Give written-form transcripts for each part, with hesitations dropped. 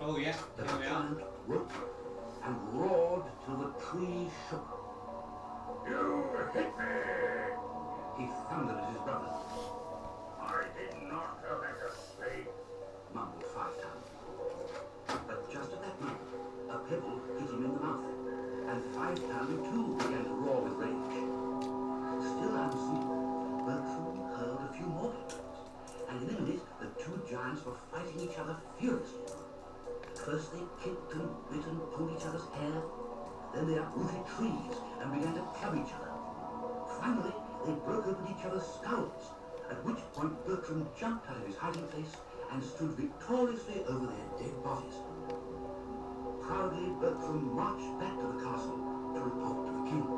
Oh yeah, The here we are. giant woke and roared till the tree shook. You hit me! He thundered at his brother. I did not make a mistake, mumbled Five Ton. But just at that moment, a pebble hit him in the mouth, and Five Ton too began to roar with rage. Still unseen, Bertram hurled a few more pebbles, and in a minute the two giants were fighting each other furiously. First they kicked and bit and pulled each other's hair, then they uprooted trees and began to club each other. Finally, they broke open each other's skulls, at which point Bertram jumped out of his hiding place and stood victoriously over their dead bodies. Proudly, Bertram marched back to the castle to report to the king.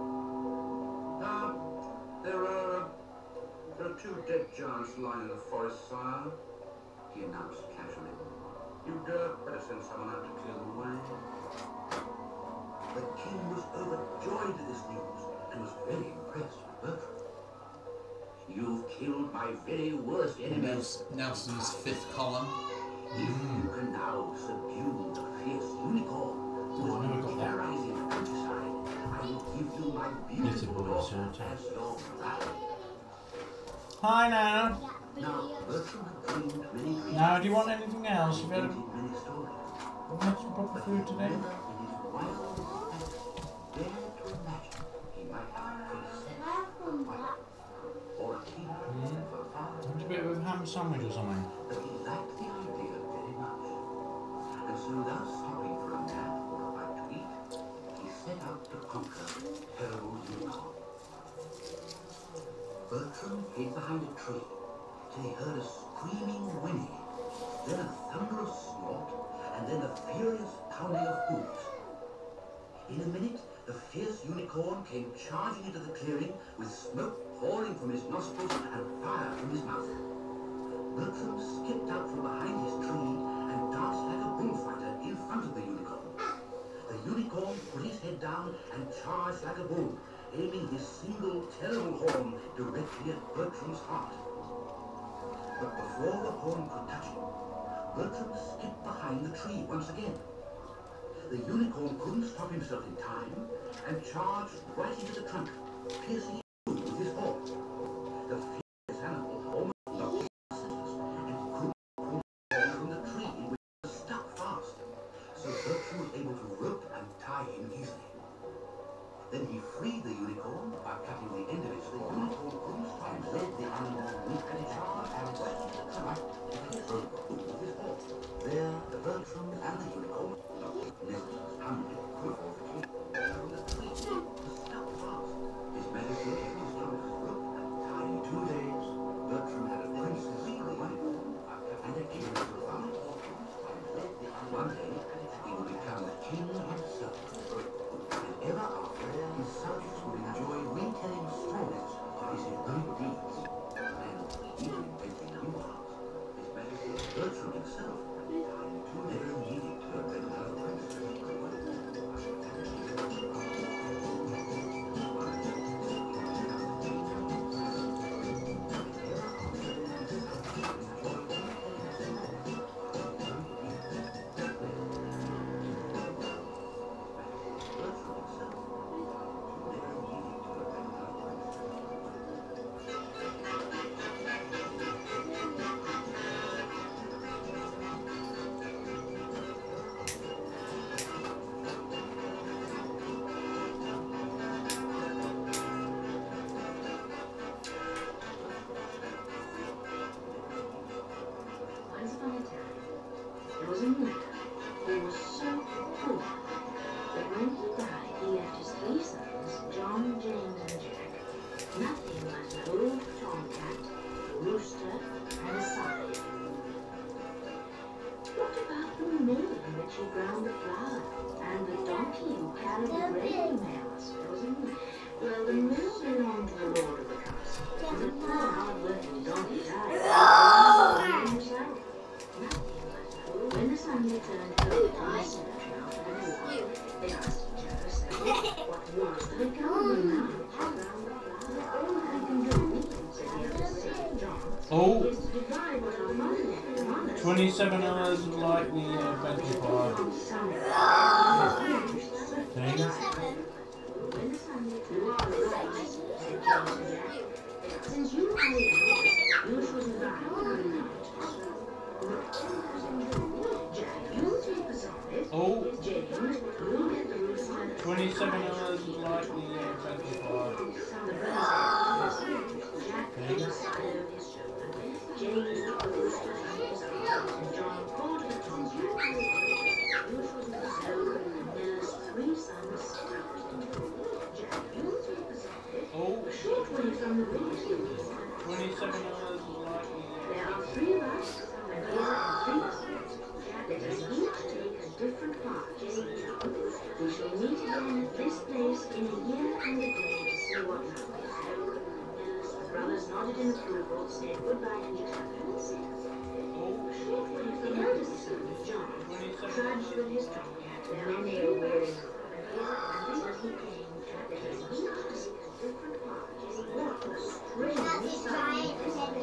There are two dead giants lying in the forest, sire, he announced casually. You'd better send someone out to clear them away. The king was overjoyed at this news and was very impressed with Bertram. You've killed my very worst enemies. Nelson's fifth column. If you can now subdue the fierce unicorn who has been terrorizing the countryside, I will give you my beautiful daughter as your bride. Hi now. Now, Bertram had dreamed many dreams. Now, do you want anything else? You've had many stories. had some proper food today? Never in his wildest fancy dared to imagine he might have a princess for a wife, or a king for a father. A bit of a ham sandwich or something. But he liked the idea very much. And so without stopping for a nap or a bite to eat, he set out to conquer terrible unicorn. Bertram hid behind a tree till he heard a screaming whinny, then a thunderous snort, and then a furious pounding of hooves. In a minute, the fierce unicorn came charging into the clearing with smoke pouring from his nostrils and fire from his mouth. Bertram skipped out from behind his tree and danced like a bullfighter in front of the unicorn. The unicorn put his head down and charged like a bull, aiming his single terrible horn directly at Bertram's heart. But before the horn could touch him, Bertram skipped behind the tree once again. The unicorn couldn't stop himself in time and charged right into the trunk, piercing it through with his horn. The furious animal almost knocked his senses and couldn't pull the horn from the tree in which it was stuck fast, so Bertram was able to rope and tie him easily. Then he freed the unicorn by cutting the end of it so the unicorn couldn't stop and led the animal and charged and right into the trunk and piercing it through with his horn. There, the Bertram and the unicorn nestled humbly before the king. From the tree was stuck fast. His majesty kept his strongest rope and tied. In 2 days, Bertram had a princess for a wife and a king for a father. One day, he would become the king himself. And ever after, his subjects would enjoy retelling stories of his great deeds. And even inventing new ones. His majesty Bertram himself never needed to invent another princess. Once upon a time, there was a man who was so poor that when he died, he left his 3 sons, John, James, and Jack, nothing but an old tomcat, a rooster, and a scythe. What about the mill in which he ground the flour, and the donkey who carried the grain, may ask, Rosamund? Well, the mill belonged to the lord of the castle, and the poor hard-working donkey died by himself. When the sun returned home from the cemetery after the war, they asked each other, saying, what was the become now around the flower? All I can do, said the eldest son, John, Oh. is to divide what our mother left among us. 27 hours like the identifier. On Sunday, There you go. when the sun you are right, said James to Jack. Since you are young, you should divide what I Jack, you take the solid. Oh, James, you get the roof side. 27 hours like the identifier. The brother said, Jack There put you the go. side over his shoulder. James put the roof side over his arm. And John called the Tom. You should the soul and Miller's 3 sons tucked into it. Jack, you take the solid. Oh, A short way from the village. 27 hours like There are 3 of us, and here are 3 of us. Let us each take a different path, said John. We shall meet again at this place in a year and a day to see what happens. The brothers nodded in approval, said goodbye to each other, and said, the eldest son, John, trudged with his tomcat many a weary mile, until he came to let us each take a different path. What a strange sight!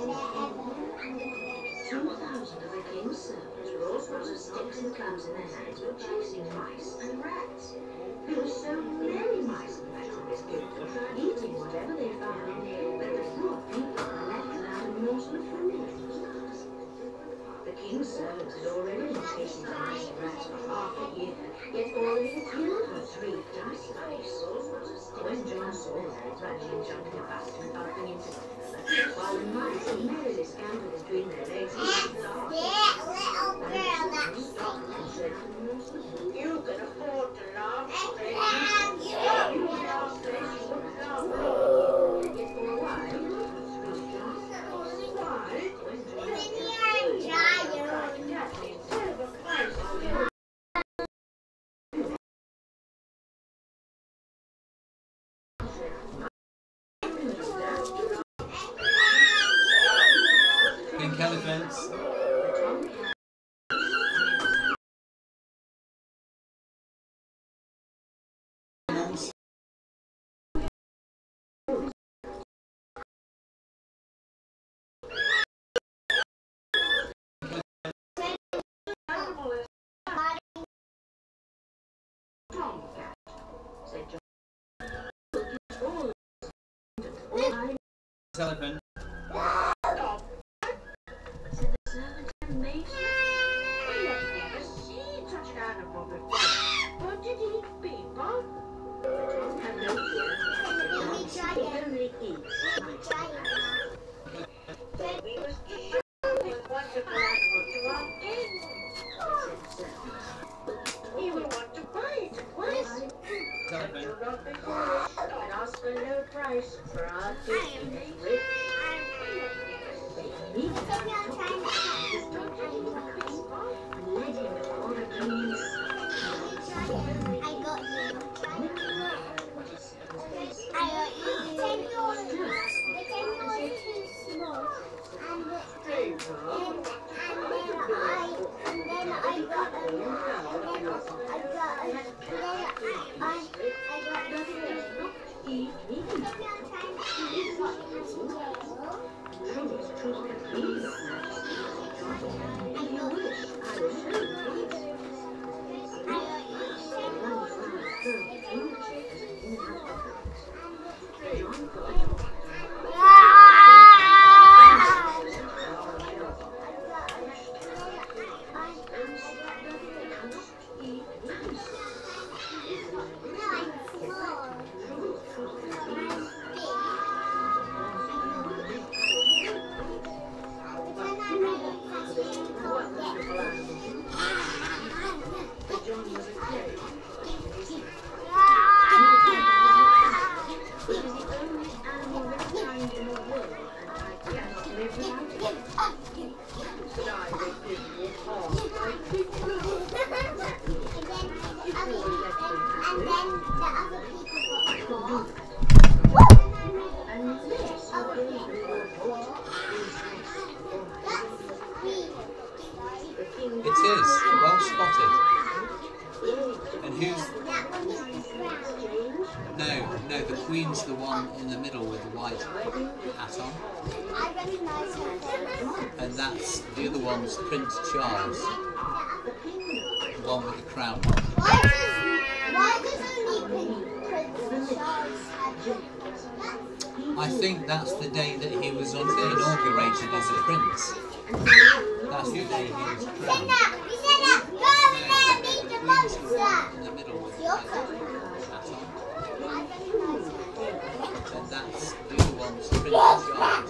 2,000 of the king's servants with all sorts of sticks and clubs in their hands were chasing mice and rats. There were so many mice and rats in this kingdom, eating whatever they found, but the poor people were left without a morsel of food. The king's servants had already been chasing the mice and rats for half a year, yet already had killed her 3 dozen mice. When John saw them trudging, jumping about and bumping into one another, while the mice merrily scampered between their legs, he laughed. Stopped and said, "You can afford to laugh, friends. You laugh, friends, you laugh." Yet for a while, John why? When pink elephants. Elephant. said the servant amazed. We have never seen such an animal before. What did he eat, people? Tom had no fear. He only eats mice. We must show this wonderful animal to our king, said the servant. He will want to buy it at once. But do not be foolish and ask a low price, for our king is rich. They immediately took him and led him before the king's It is. Well spotted. And who's... No, the Queen's the one in the middle with the white hat on. I recognise her. And that's, the other one's Prince Charles. The one with the crown. Why does only Prince Charles have it? I think that's the day that he was inaugurated as a prince. That's the day he was crowned. The Queen's the one in the middle with the white hat on. And that's the other one's Prince Charles.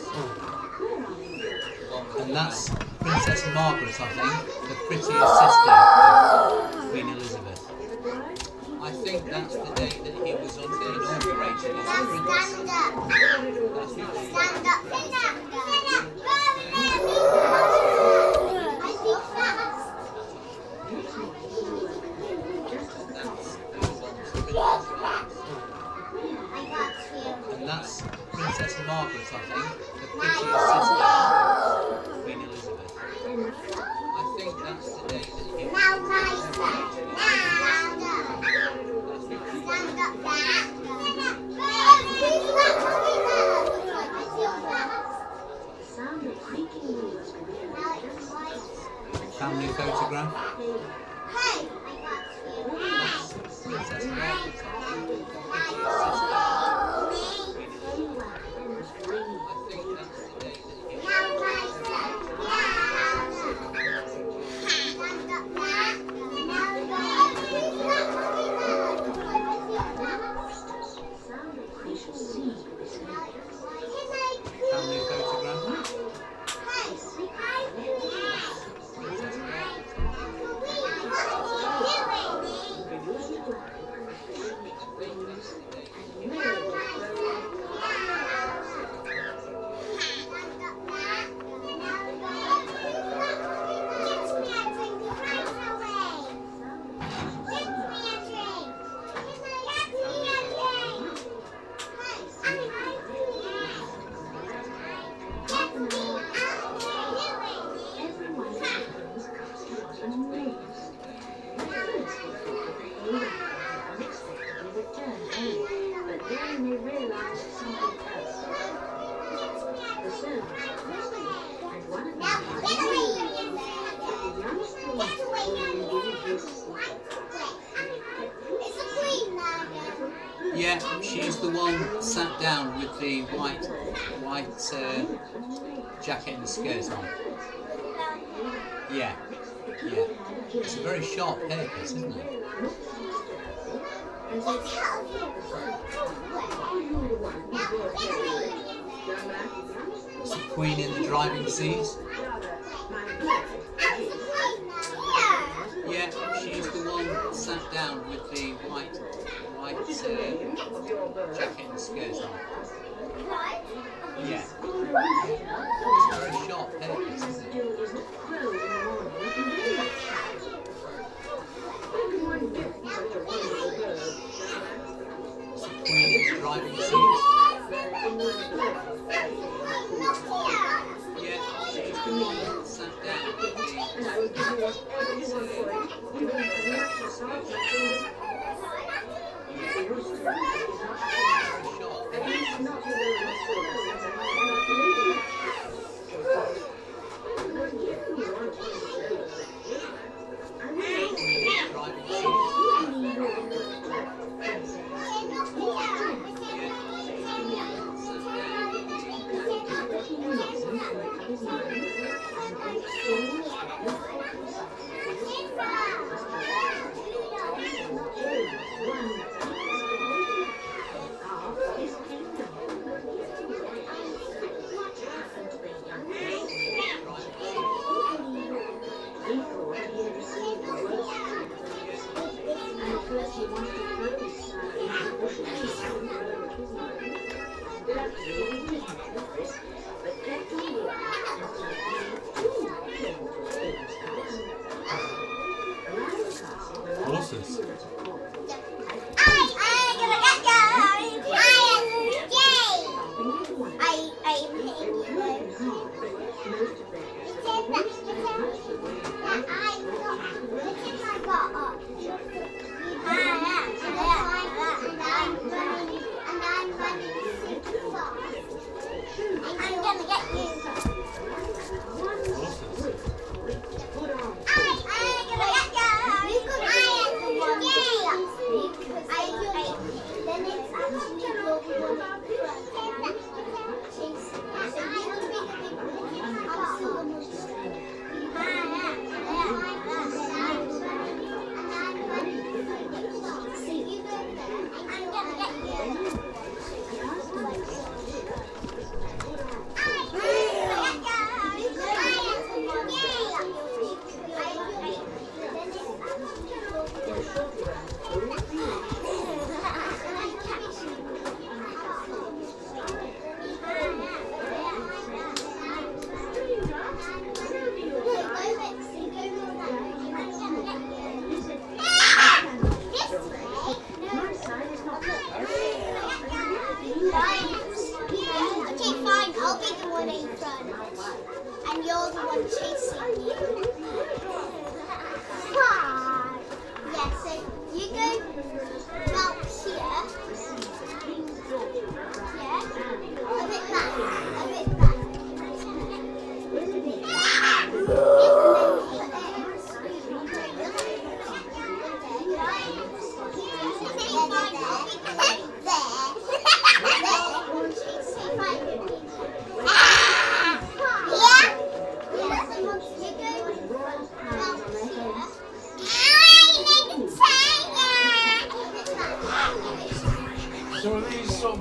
And that's Princess Margaret, I think, the prettiest sister of Queen Elizabeth. I think that's the day that he was inaugurated as a prince. Stand up. That's the day. Stand up. Stand up. I think that's... And that's Princess Margaret, I think, the prettiest sister of Queen Elizabeth. I think that's the day that he was Now, guys, inaugurated as a prince. stand up. Family photograph. Hey! Princess Margaret, I think, the prettiest sister. I think that's the day that he was family photograph. Princess Margaret. Yeah, she's the one sat down with the white jacket and skirt on. Yeah. It's a very sharp haircut, isn't it? It's the Queen in the driving seat. Yeah, she's the one sat down with the white jacket and skirt on. Yeah. It's a very sharp haircut, isn't it? It's the Queen in the driving seat. Yeah, she's the one sat down with the horses. I got up.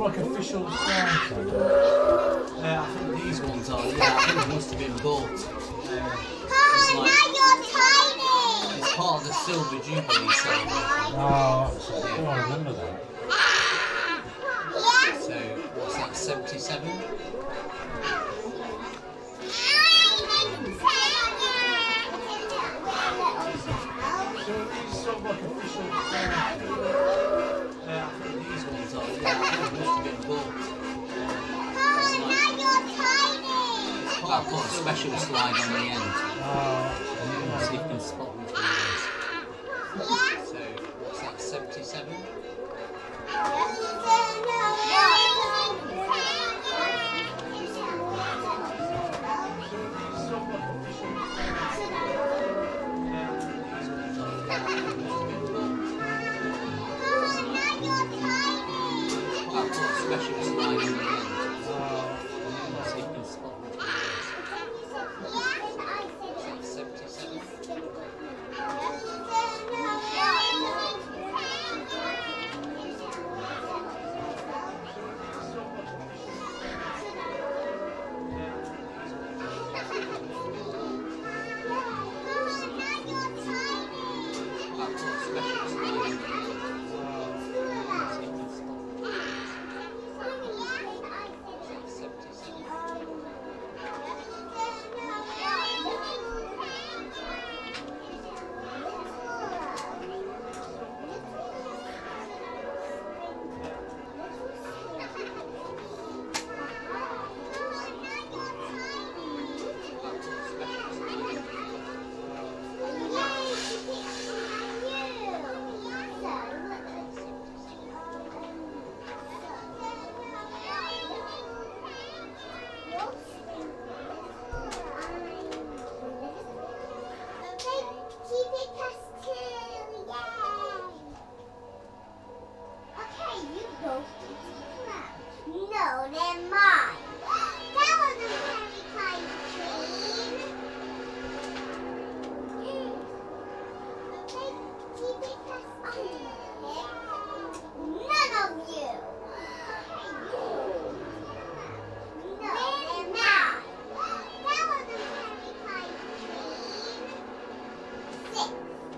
like official flag. I think these ones are, yeah, I think they must have been bought. It's Now you're tiny. it's part of the Silver Jubilee celebration. Oh, that's it. Oh, I remember that. So, what's that, 77? So these sort of like official flag. I think these ones are, yeah, I think they must have been bought. Now you're tiny. I'll put a special slide on the end, Oh, so you can spot which one it is. So, what's that, 77? I'll put a special slide on the end, so you can spot which one it is. 77? I'll put a special slide on the end, so you can spot 77. No, they're mine. That wasn't very kind, Queen. Okay, keep it pressed. None of you. No, they're mine. That wasn't very kind, Queen. 6.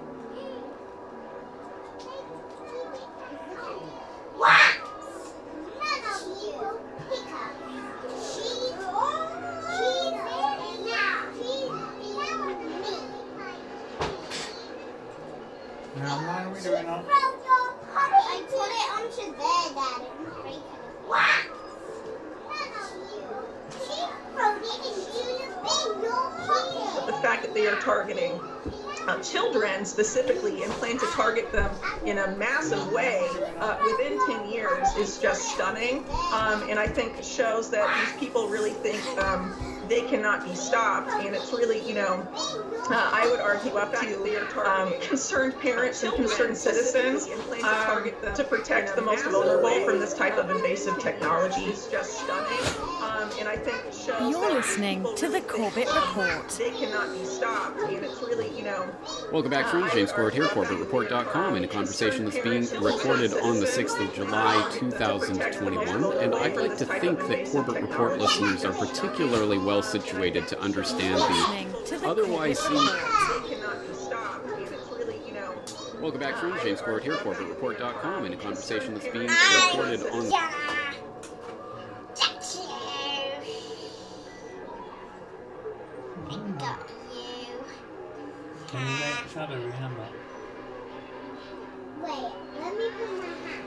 What? None of you. Pick up. Cheese. Cheese. And now. Cheese. That wasn't me. now why are we doing that? I put it onto there, Dad. It was break it. What? None of you. She wrote it in your pocket. The fact that they are targeting children specifically and plan to target them in a massive way within 10 years is just stunning, and I think shows that these people really think they cannot be stopped, and it's really, I would argue up to concerned parents and concerned citizens to protect the most vulnerable from this type of invasive technology is just stunning, and I think it shows You're that listening people to the really think, Corbett Report. they cannot be stopped, and it's really, Welcome back, friends. James Corbett here, CorbettReport.com, in a conversation that's being recorded on the 6th of July, 2021. And I'd like to think that Corbett Report listeners are particularly well situated to understand Listening to the otherwise Corbett seem... Report. they cannot be stopped, and it's really, Welcome back, friends. James Corbett here, CorbettReport.com, in a conversation that's being recorded on... I got you. Can you make Shadow remember? Wait, let me put my hand.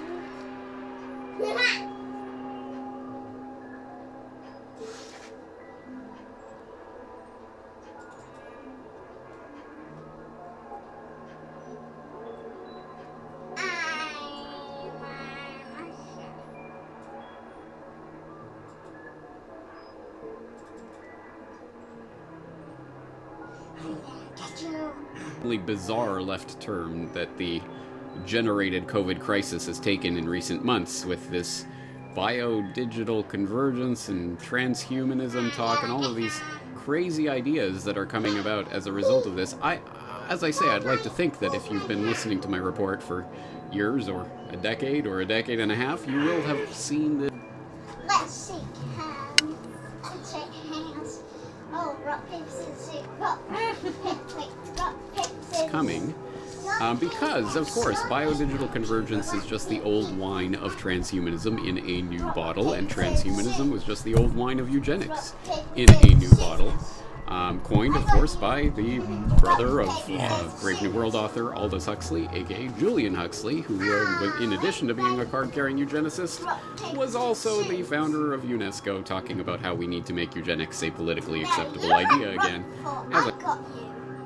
bizarre left turn that the generated COVID crisis has taken in recent months, with this bio-digital convergence and transhumanism talk and all of these crazy ideas that are coming about as a result of this. as I say, I'd like to think that if you've been listening to my report for years or a decade and a half, you will have seen the... Let's shake hands. Let's shake hands. Oh, rock, paper, scissors, rock, paper, scissors. coming. Because, of course, biodigital convergence is just the old wine of transhumanism in a new bottle, and transhumanism was just the old wine of eugenics in a new bottle. Coined, of course, by the brother of Brave New World author Aldous Huxley, aka Julian Huxley, who, in addition to being a card-carrying eugenicist, was also the founder of UNESCO, talking about how we need to make eugenics a politically acceptable idea again. I got you.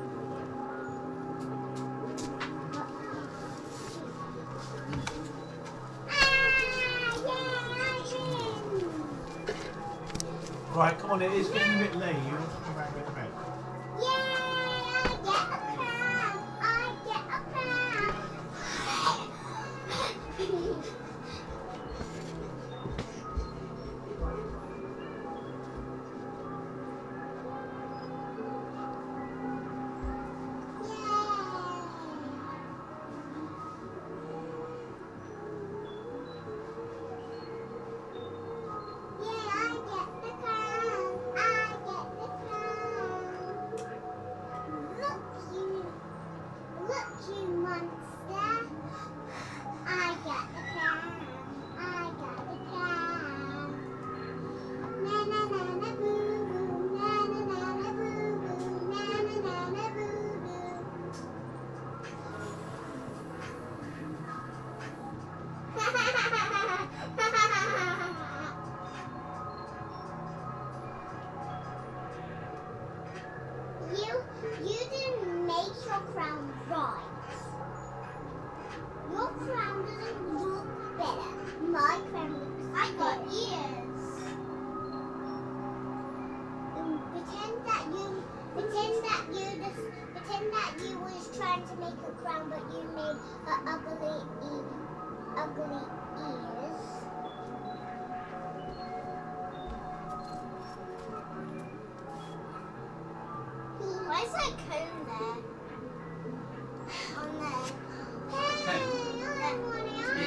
Right, come on, it is getting a bit late. You want to come back with the milk? I get a crown. You didn't make your crown right. Your crown doesn't look better. My crown looks better. I got ears. Pretend that you was trying to make a crown, but you made ugly ears. Why is that cone there? On there.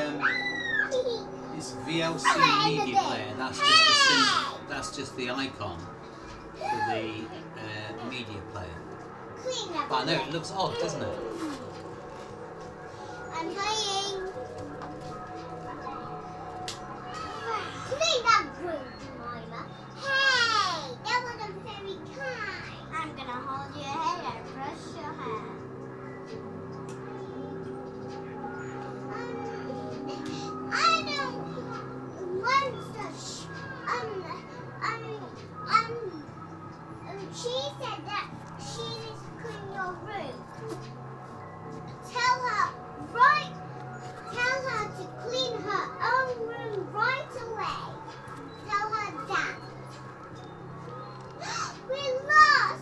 It's VLC media player. That's just the icon for the media player. But I know it looks odd, doesn't it? I'm playing. Clean that room, Jemima. Hey, that wasn't very kind. I'm gonna hold your hair and brush your hair. I don't want to. She said that she needs to clean your room. Tell her to clean her own room right away. Tell her that. We're lost.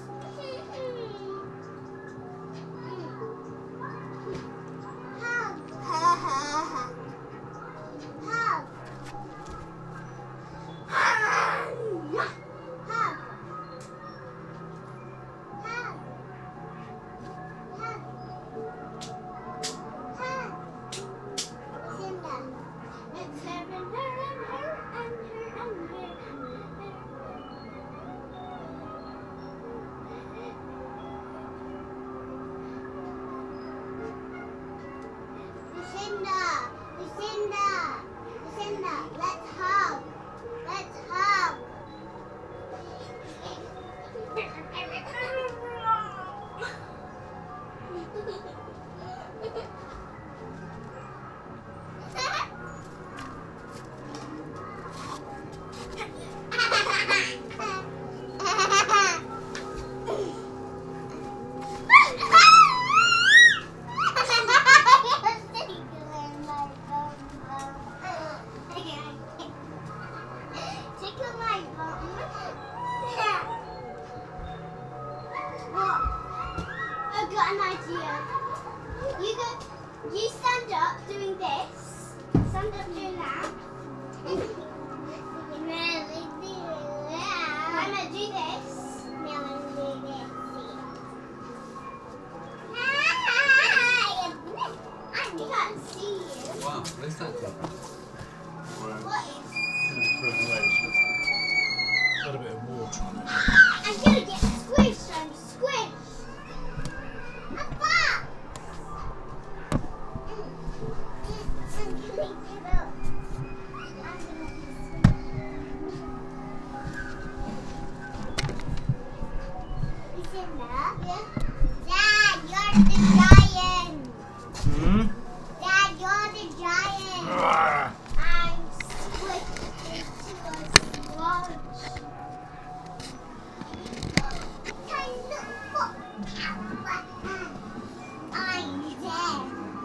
Lucinda, let's hug. Let's hug. You stand up doing this. Stand up doing that. I'm gonna do this. I'm gonna do this. Where's that from? Got a bit of water on it. I'm gonna get squished. I'm squished. A box. I'm gonna give up. Is it enough? Yeah. Dad, you're the giant. Hmm? Dad, you're the giant. Ah. I'm squished into a sponge. I'm dead.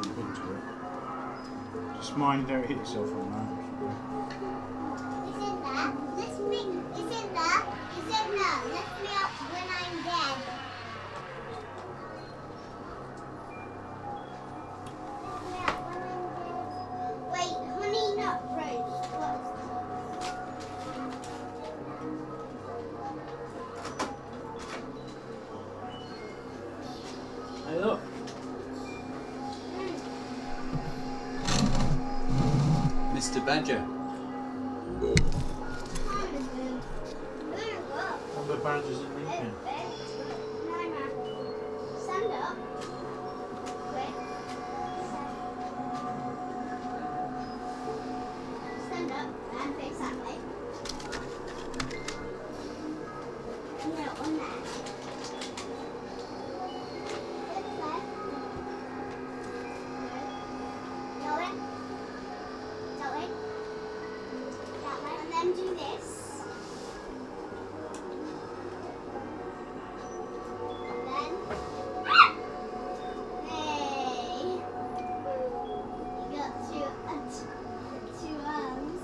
Just mind you don't hit yourself on that. Is it that? Let's me. Is it that? Is it that? Lift me up when I'm dead. Lift me up when I'm dead. Wait, honey nut roast. Hey, look. Mr. Badger. All the badgers are leaking. Stand up. Quick. Stand up and face that way. No, on that. This way. That way. That way. That way. And then do this. Then. Hey. You got two arms.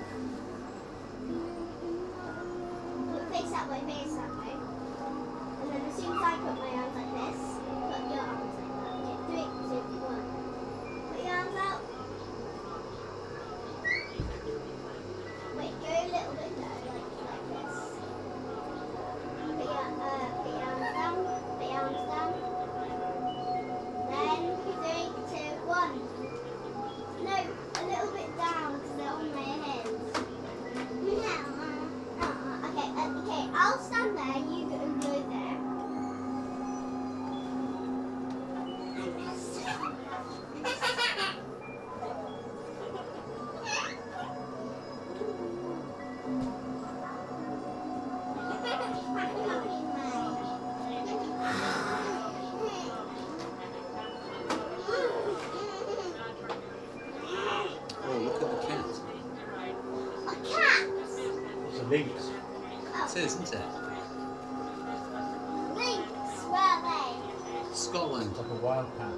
Look, face that way, face that way. And then as soon as I put my arms like this, put your arms like that. Okay, 3, 2, 1. Put your arms out. Wait, go a little bit there, like this. Put your arms down. Put your arms down. Then 3, 2, 1. No, a little bit down because they're on my head. Okay, I'll stand there. You go there. Oh, look at the cat. A cat. It's a lynx. It is, isn't it? Lynx, where are they? Scotland. It's like a wild cat.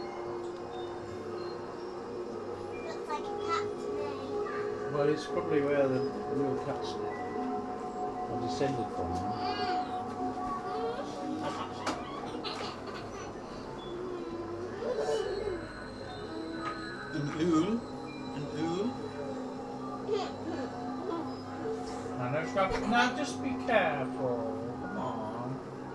Looks like a cat to me. Well, it's probably where the real cats are descended from. An ool. An ool. Now just be careful. Come on.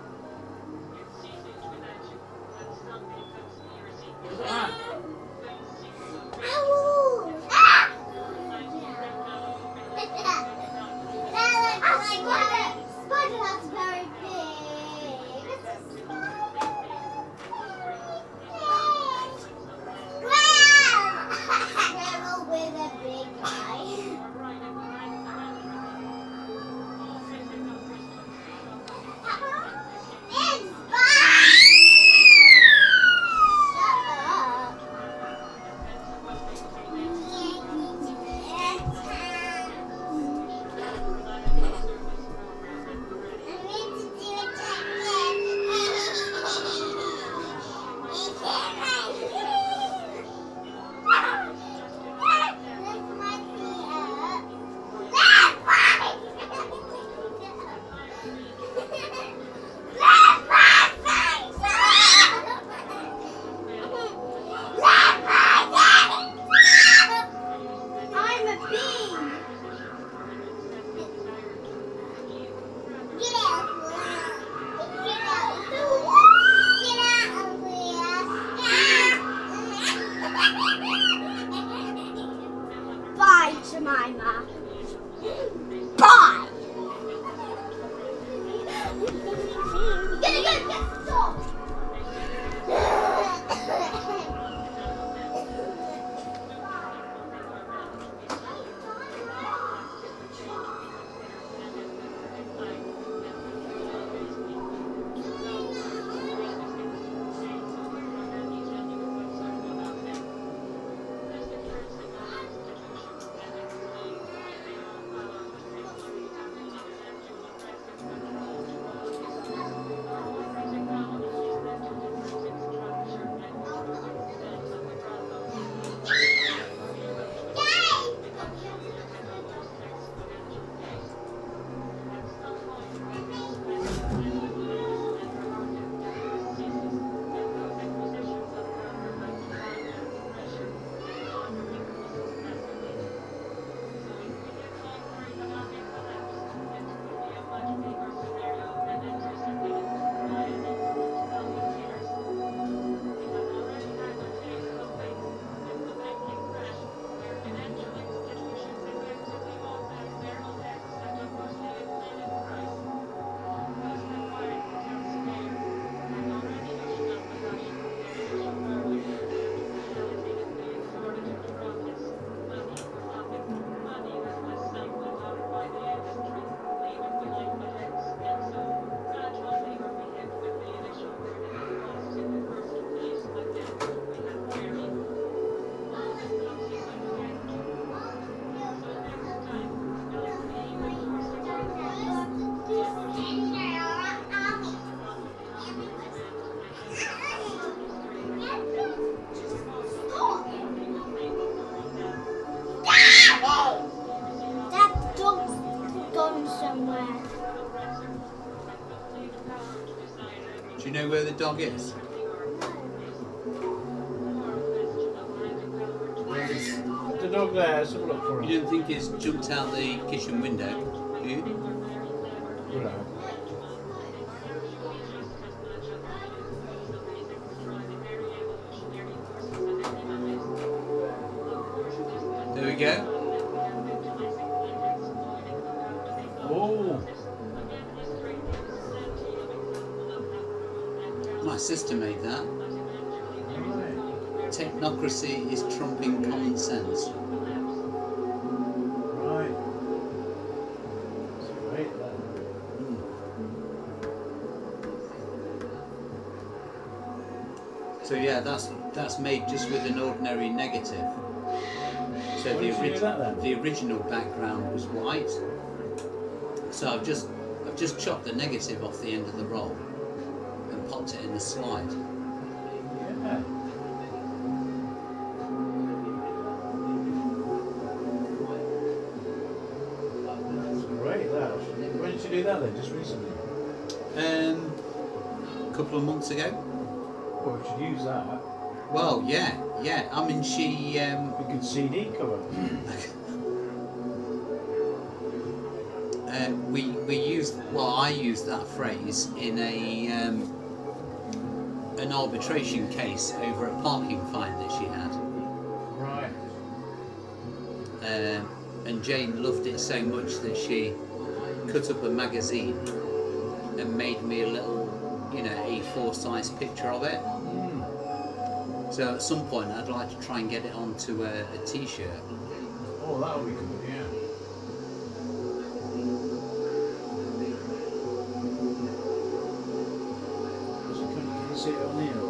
Ah. Ow! Ah! That looks like a spider that's very big. It's a squirrel with a big eye. timer. Bye! You're gonna get stopped! Do you know where the dog is? The dog there, let's have a look for him. You don't think it's jumped out the kitchen window, do you? No. There we go. Oh, My sister made that. right. Technocracy is trumping common sense. Right. That's great then. So yeah, that's made just with an ordinary negative. So Why did you do that then? the original background was white. So I've just chopped the negative off the end of the roll and popped it in the slide. Yeah. That's great, that. When did you do that then? Just recently? A couple of months ago. Well, we should use that. Well, yeah. I mean, she. We could CD cover. I used that phrase in an arbitration case over a parking fine that she had. Right. And Jane loved it so much that she cut up a magazine and made me a little, A4 size picture of it. So at some point I'd like to try and get it onto a t-shirt. Oh, that would be good, yeah. Can you see it on here? Or?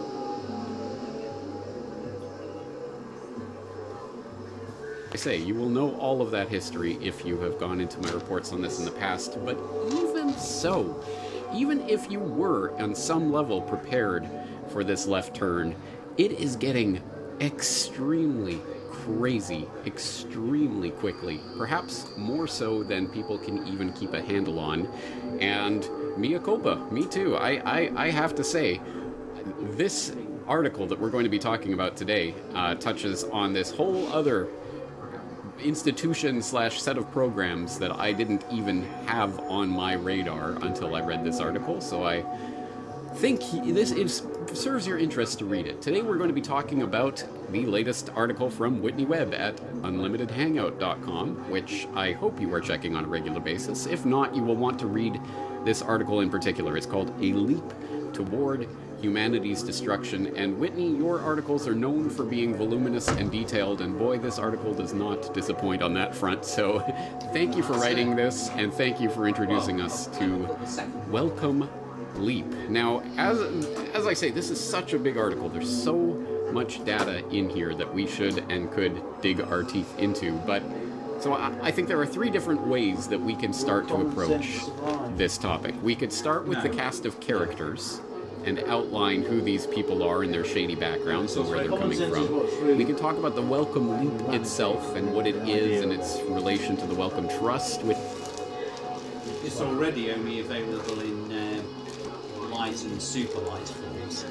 I say, you will know all of that history if you have gone into my reports on this in the past, but even so, even if you were on some level prepared for this left turn, it is getting extremely crazy extremely quickly, perhaps more so than people can even keep a handle on. And mea culpa, me too. I have to say, this article that we're going to be talking about today touches on this whole other institution / set of programs that I didn't even have on my radar until I read this article. So I serves your interest to read it. Today we're going to be talking about the latest article from Whitney Webb at unlimitedhangout.com, which I hope you are checking on a regular basis. If not, you will want to read this article in particular. It's called A Leap Toward Humanity's Destruction. And Whitney, your articles are known for being voluminous and detailed, and boy, this article does not disappoint on that front. So thank you for writing this, and thank you for introducing us to Welcome Leap. Now, as I say, this is such a big article. There's so much data in here that we should and could dig our teeth into. But so I think there are three different ways that we can start to approach this topic. We could start with the cast of characters and outline who these people are and their shady backgrounds and where they're coming from. We can talk about the Welcome Leap itself and what it is and its relation to the Welcome Trust. It's already only available in light and super light forms.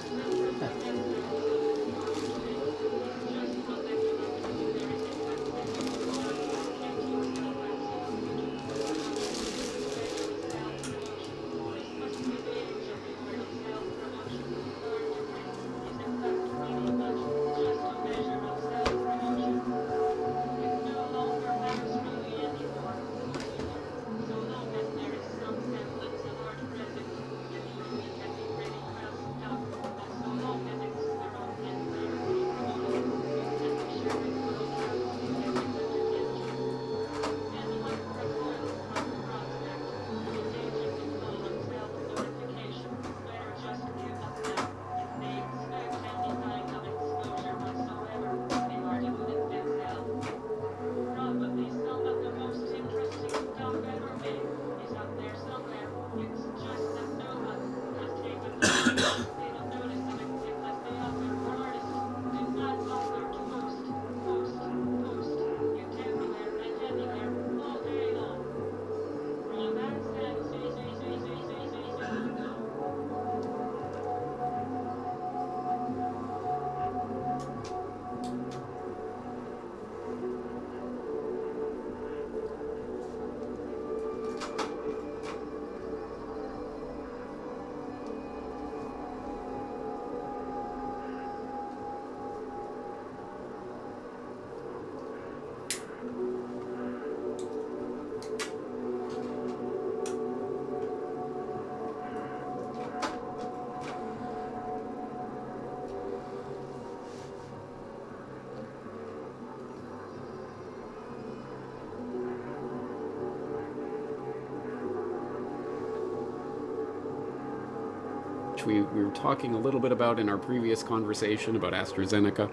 We were talking a little bit about in our previous conversation about AstraZeneca,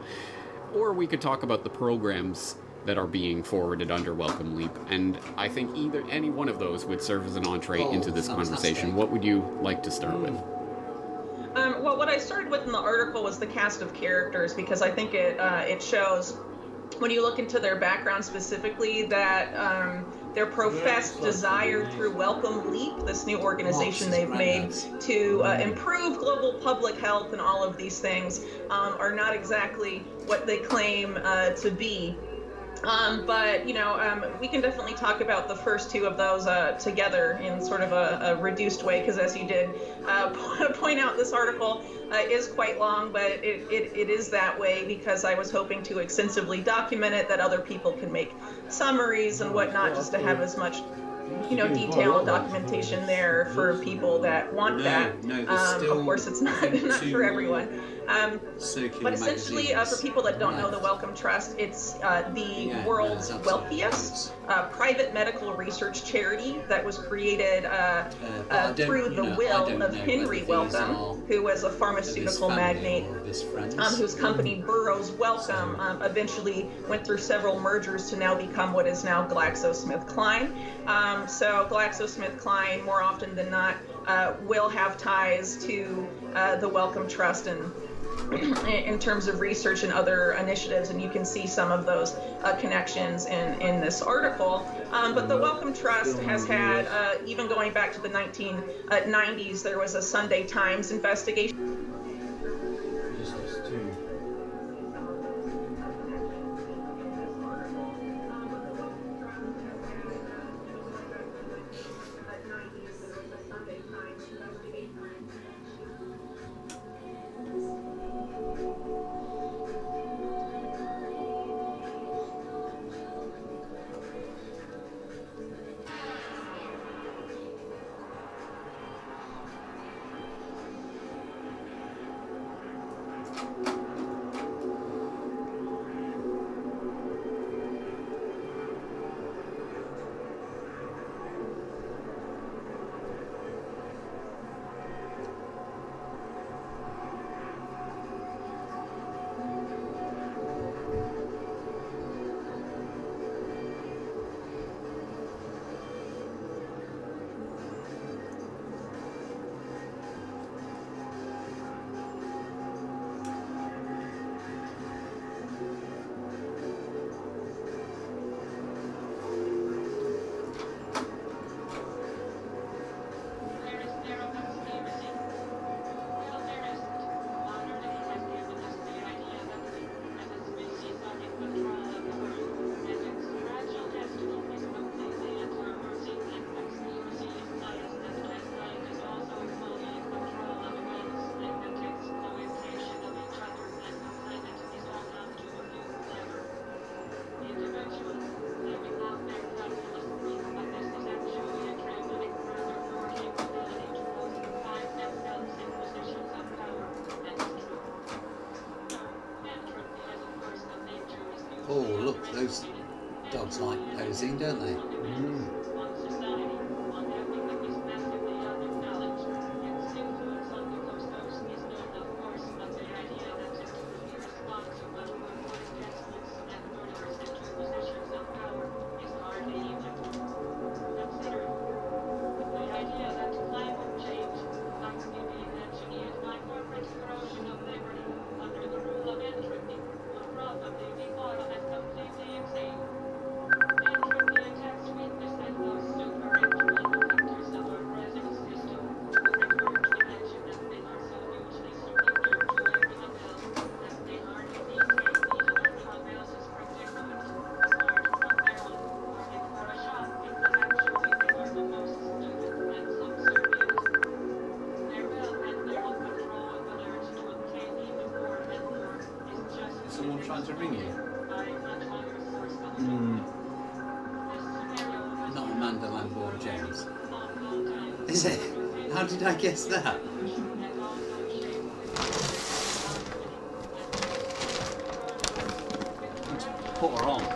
or we could talk about the programs that are being forwarded under Welcome Leap, and I think any one of those would serve as an entree into this conversation. What would you like to start with? Well, what I started with in the article was the cast of characters, because I think it shows, when you look into their background specifically, that their professed desire through Welcome Leap, this new organization they've made to improve global public health and all of these things, are not exactly what they claim to be. But, you know, we can definitely talk about the first two of those together in sort of a reduced way, because as you did point out, this article is quite long, but it is that way because I was hoping to extensively document it, that other people can make summaries and whatnot, just to have as much, you know, detail and documentation there for people that want that. Of course, it's not for everyone. But essentially, for people that don't know the Welcome Trust, it's the world's wealthiest private medical research charity that was created through the will of Henry Wellcome, who was a pharmaceutical magnate, whose company Burroughs Wellcome eventually went through several mergers to now become what is now GlaxoSmithKline. So GlaxoSmithKline, more often than not, will have ties to the Wellcome Trust and in terms of research and other initiatives, and you can see some of those connections in this article. But the Wellcome Trust has had, even going back to the 1990s, there was a Sunday Times investigation. Oh, look, those dogs like posing, don't they? Is someone trying to ring you? Not Amanda Lambourne Jones. Is it? How did I guess that? Let's put her on.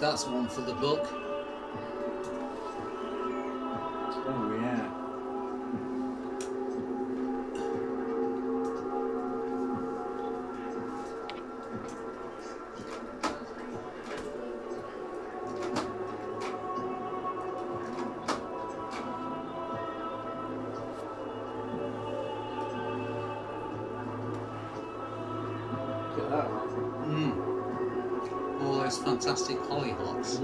That's one for the book. Oh yeah. Look at that. All those fantastic hollyhocks.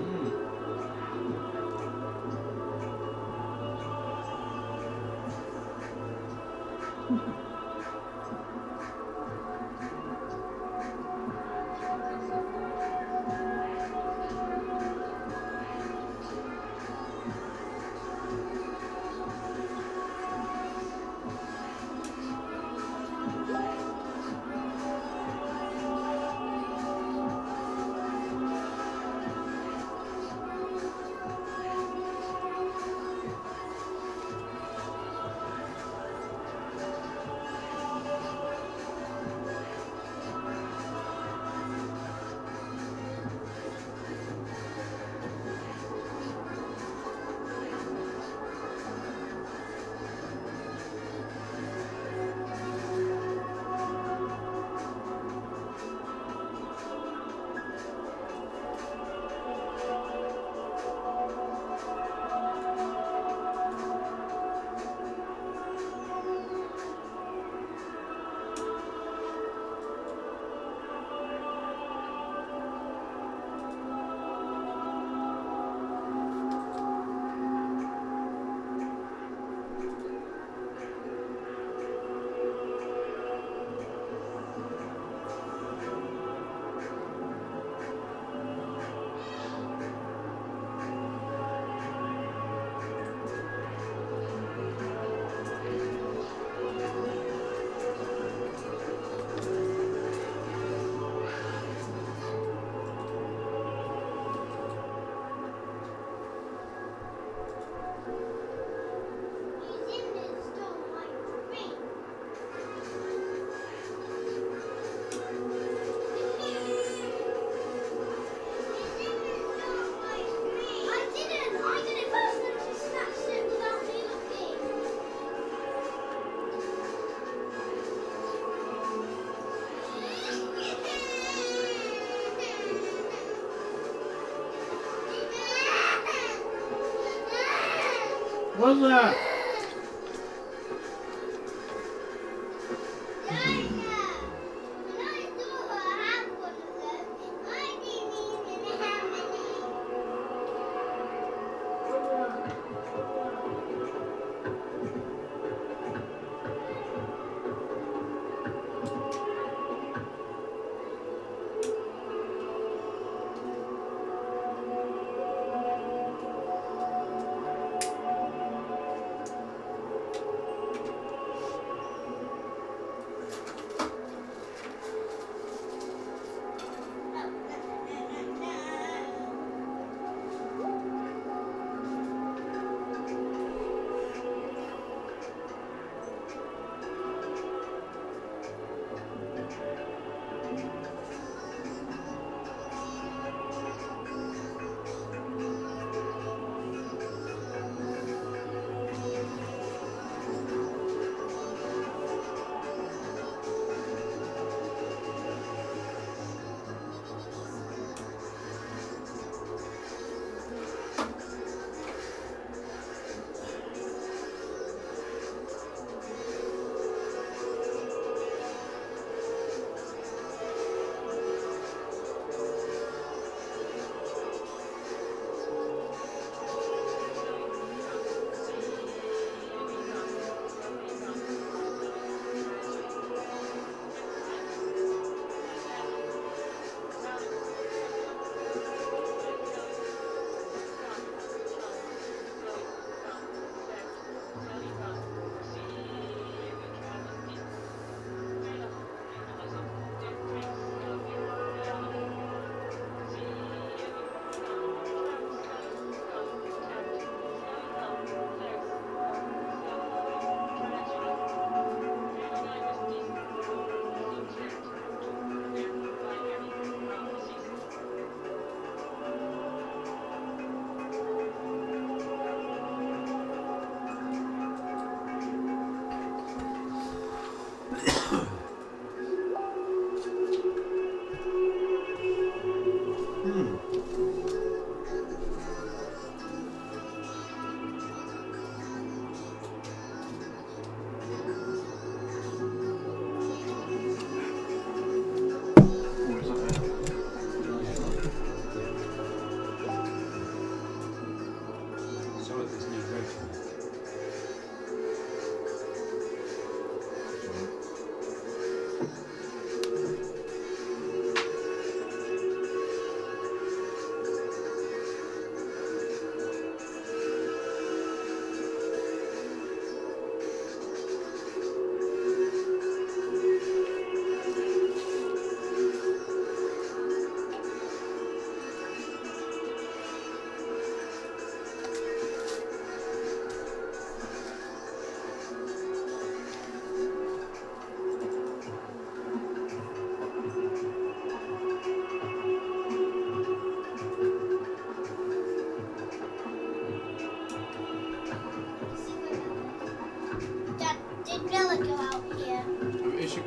What's that?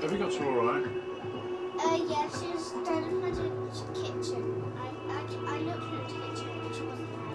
Have you got her all right? Yeah, she was down in the kitchen. I looked in the kitchen, but she wasn't there.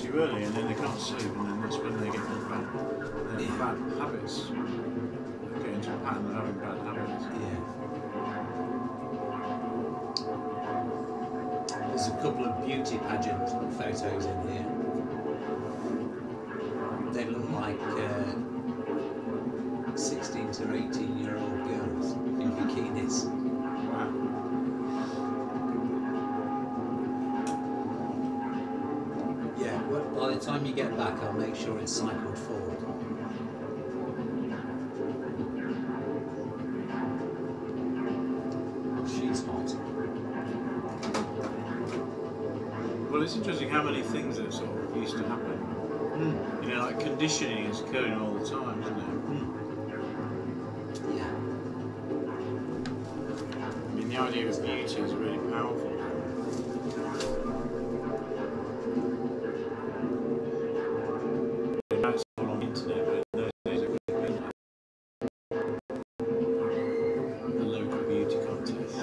too early, and then they can't sleep, and then that's when they get into bad habits. They get into a pattern of having bad habits. Yeah. There's a couple of beauty pageant photos in here. They look like 16 to 18-year-old girls in bikinis. Wow. Yeah, well, by the time you get back, I'll make sure it's cycled forward. She's hot. Well, it's interesting how many things that sort of used to happen. You know, like conditioning is occurring all the time, isn't it? Yeah. I mean, the idea of beauty is really powerful. Now it's all on the internet, but in those days it would have been the local beauty contest.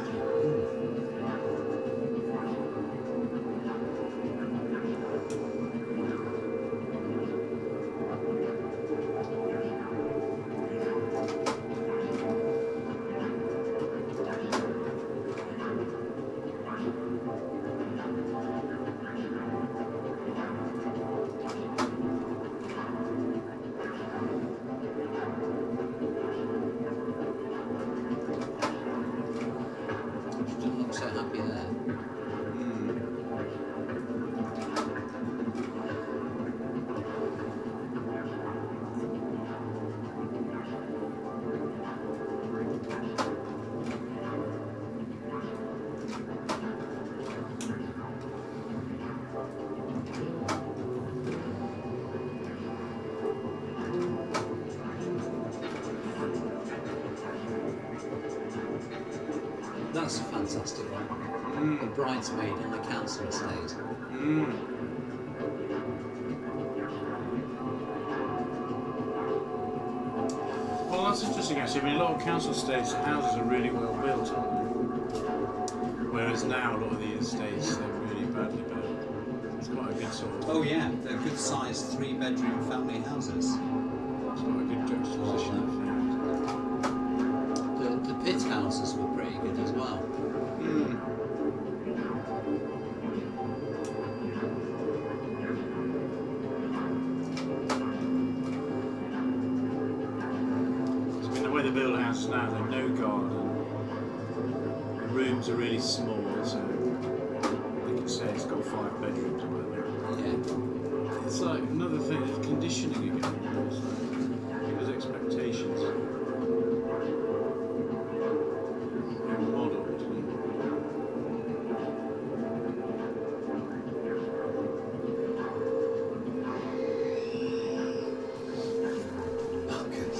She doesn't look so happy there. That's a fantastic one. A bridesmaid on the council estate. Well, that's interesting actually. I mean, a lot of council estates houses are really well built, aren't they? Whereas now a lot of the estates, they're really badly built. It's quite a good sort of... Oh yeah, they're good sized 3-bedroom family houses. It's quite a good juxtaposition, I think. The pit houses were pretty good as well. I mean, the way they build houses now, they've no garden. The rooms are really small, so you can say it's got 5 bedrooms or whatever. Yeah. It's like another thing, it's conditioning again. It's like people's expectations. They're modelled, you know. Oh, good.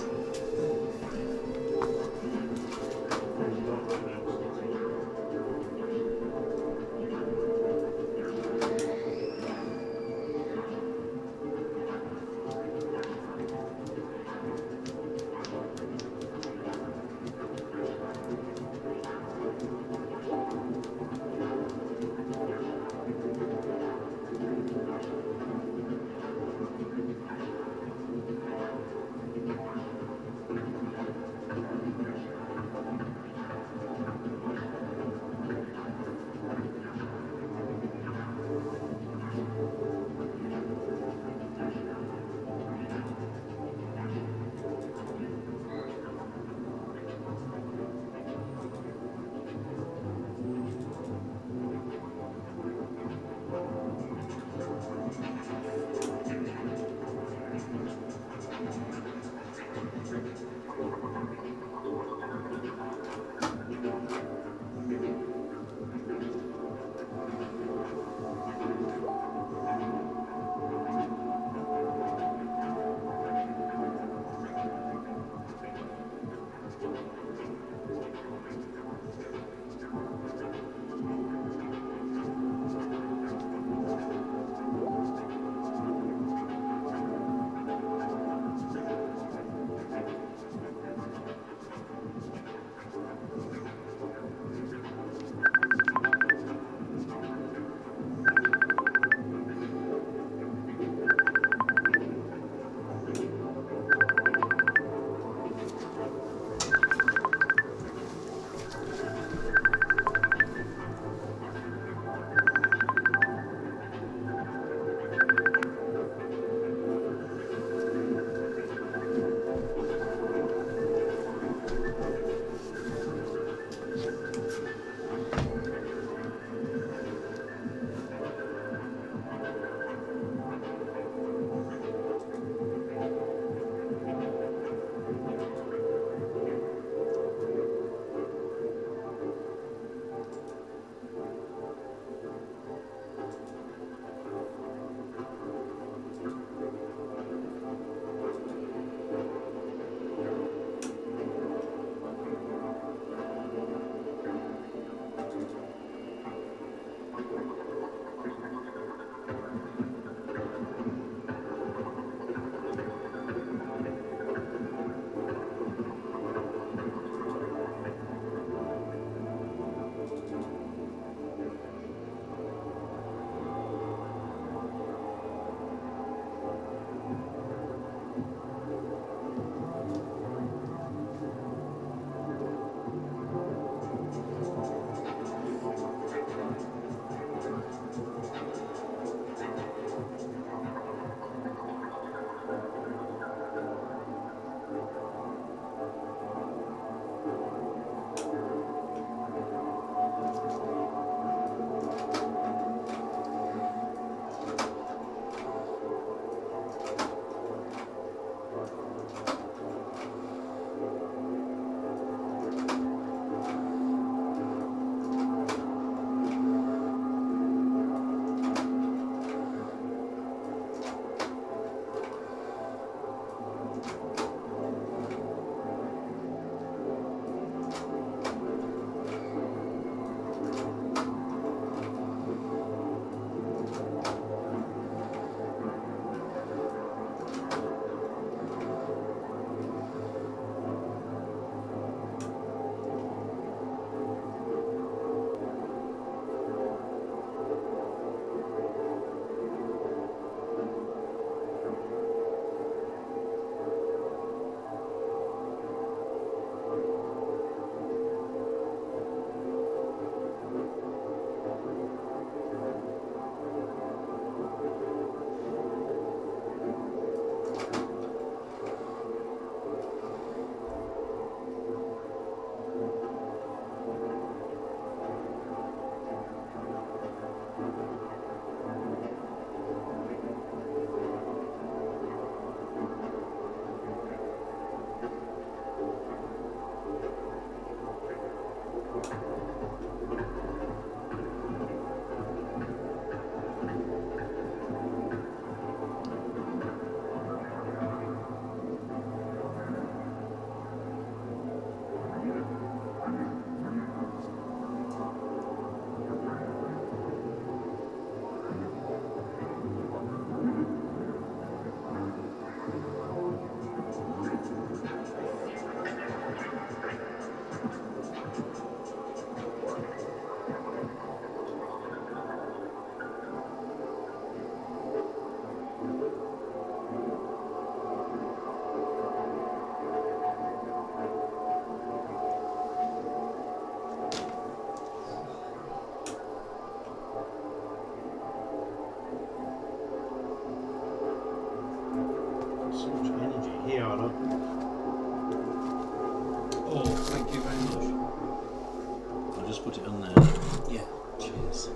just put it on there. Yeah, cheers.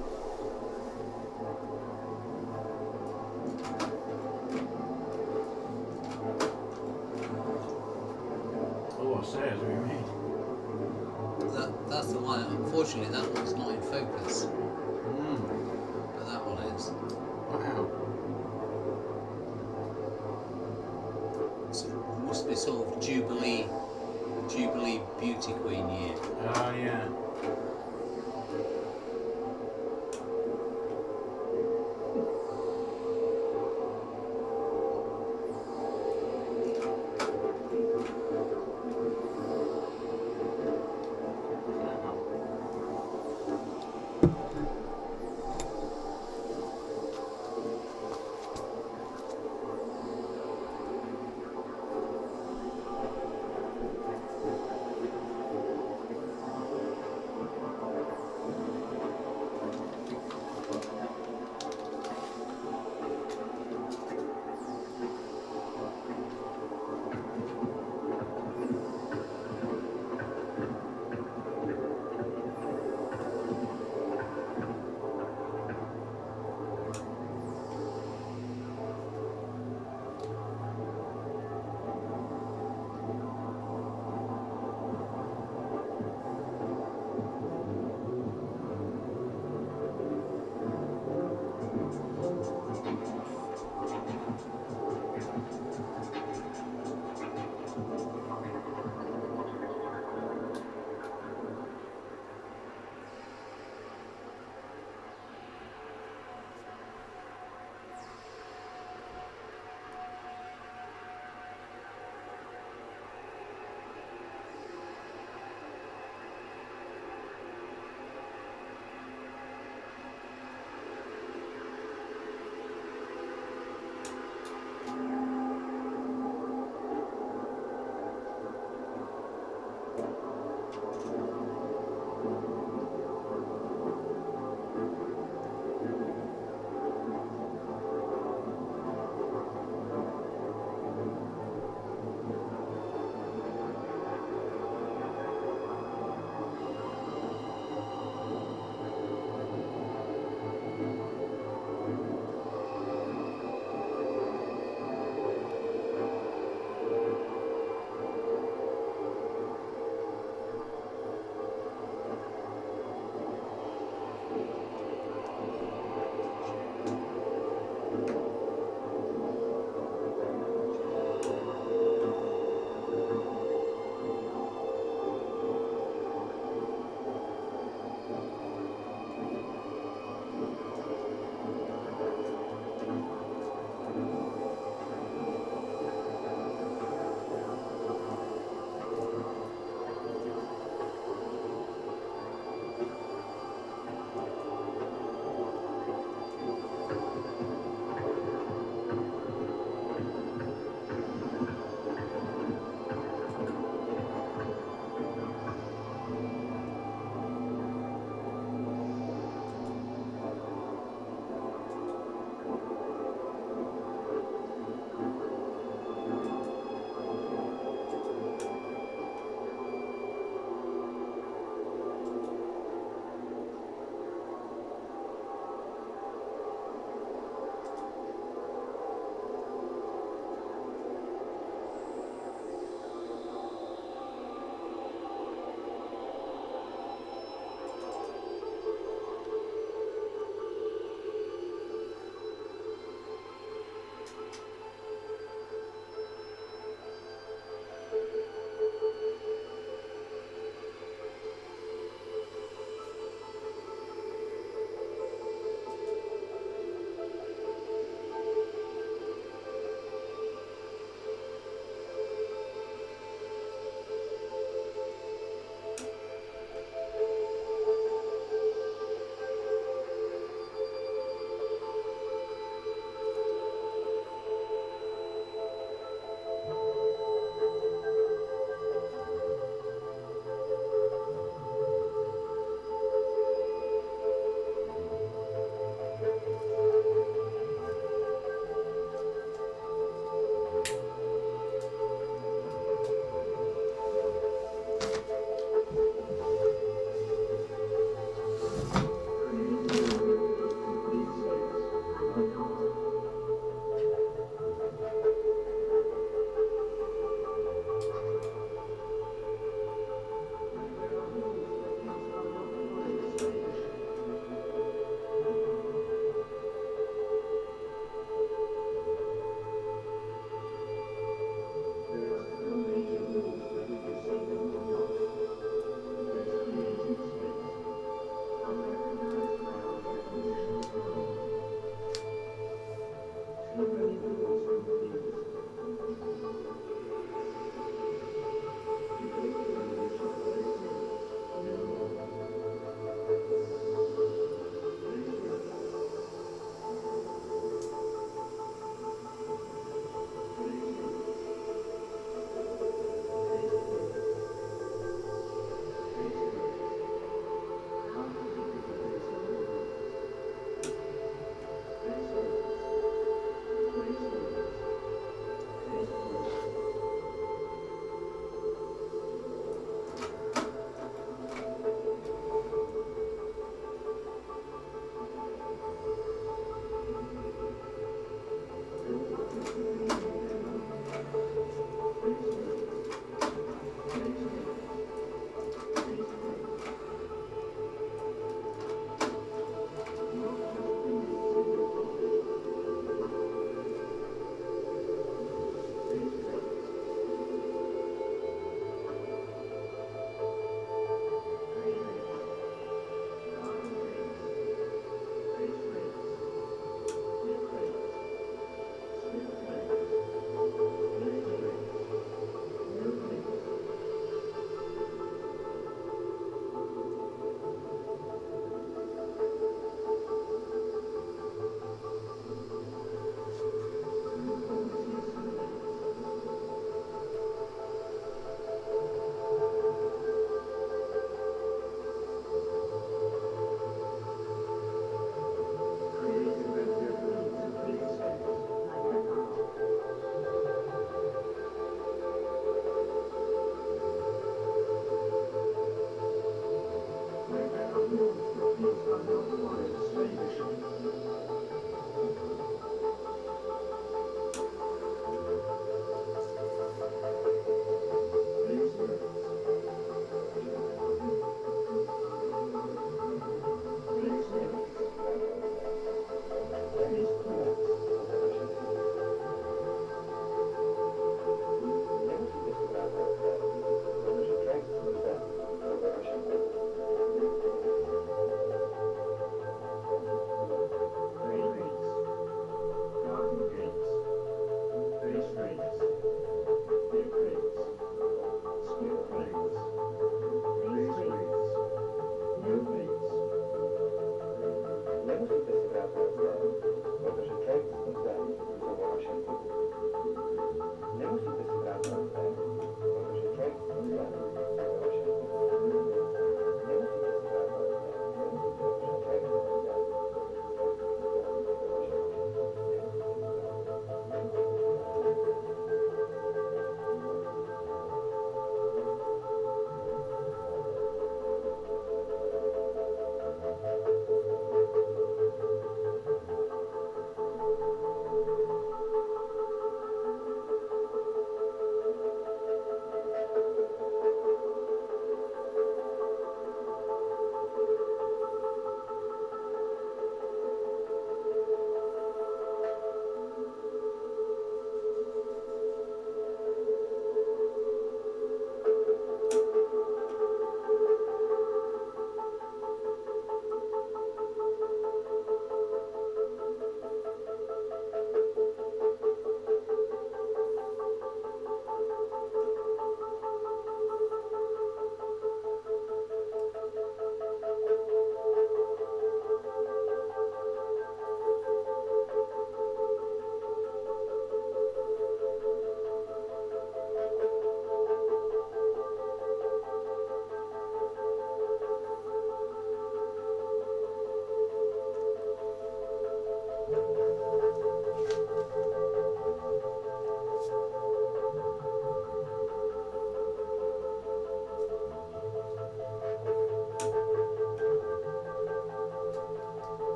Oh, I say, that's what you mean. That's the one. Unfortunately, that one's not in focus. But that one is. Wow. So it must be sort of Jubilee Beauty Queen year. Ah, yeah.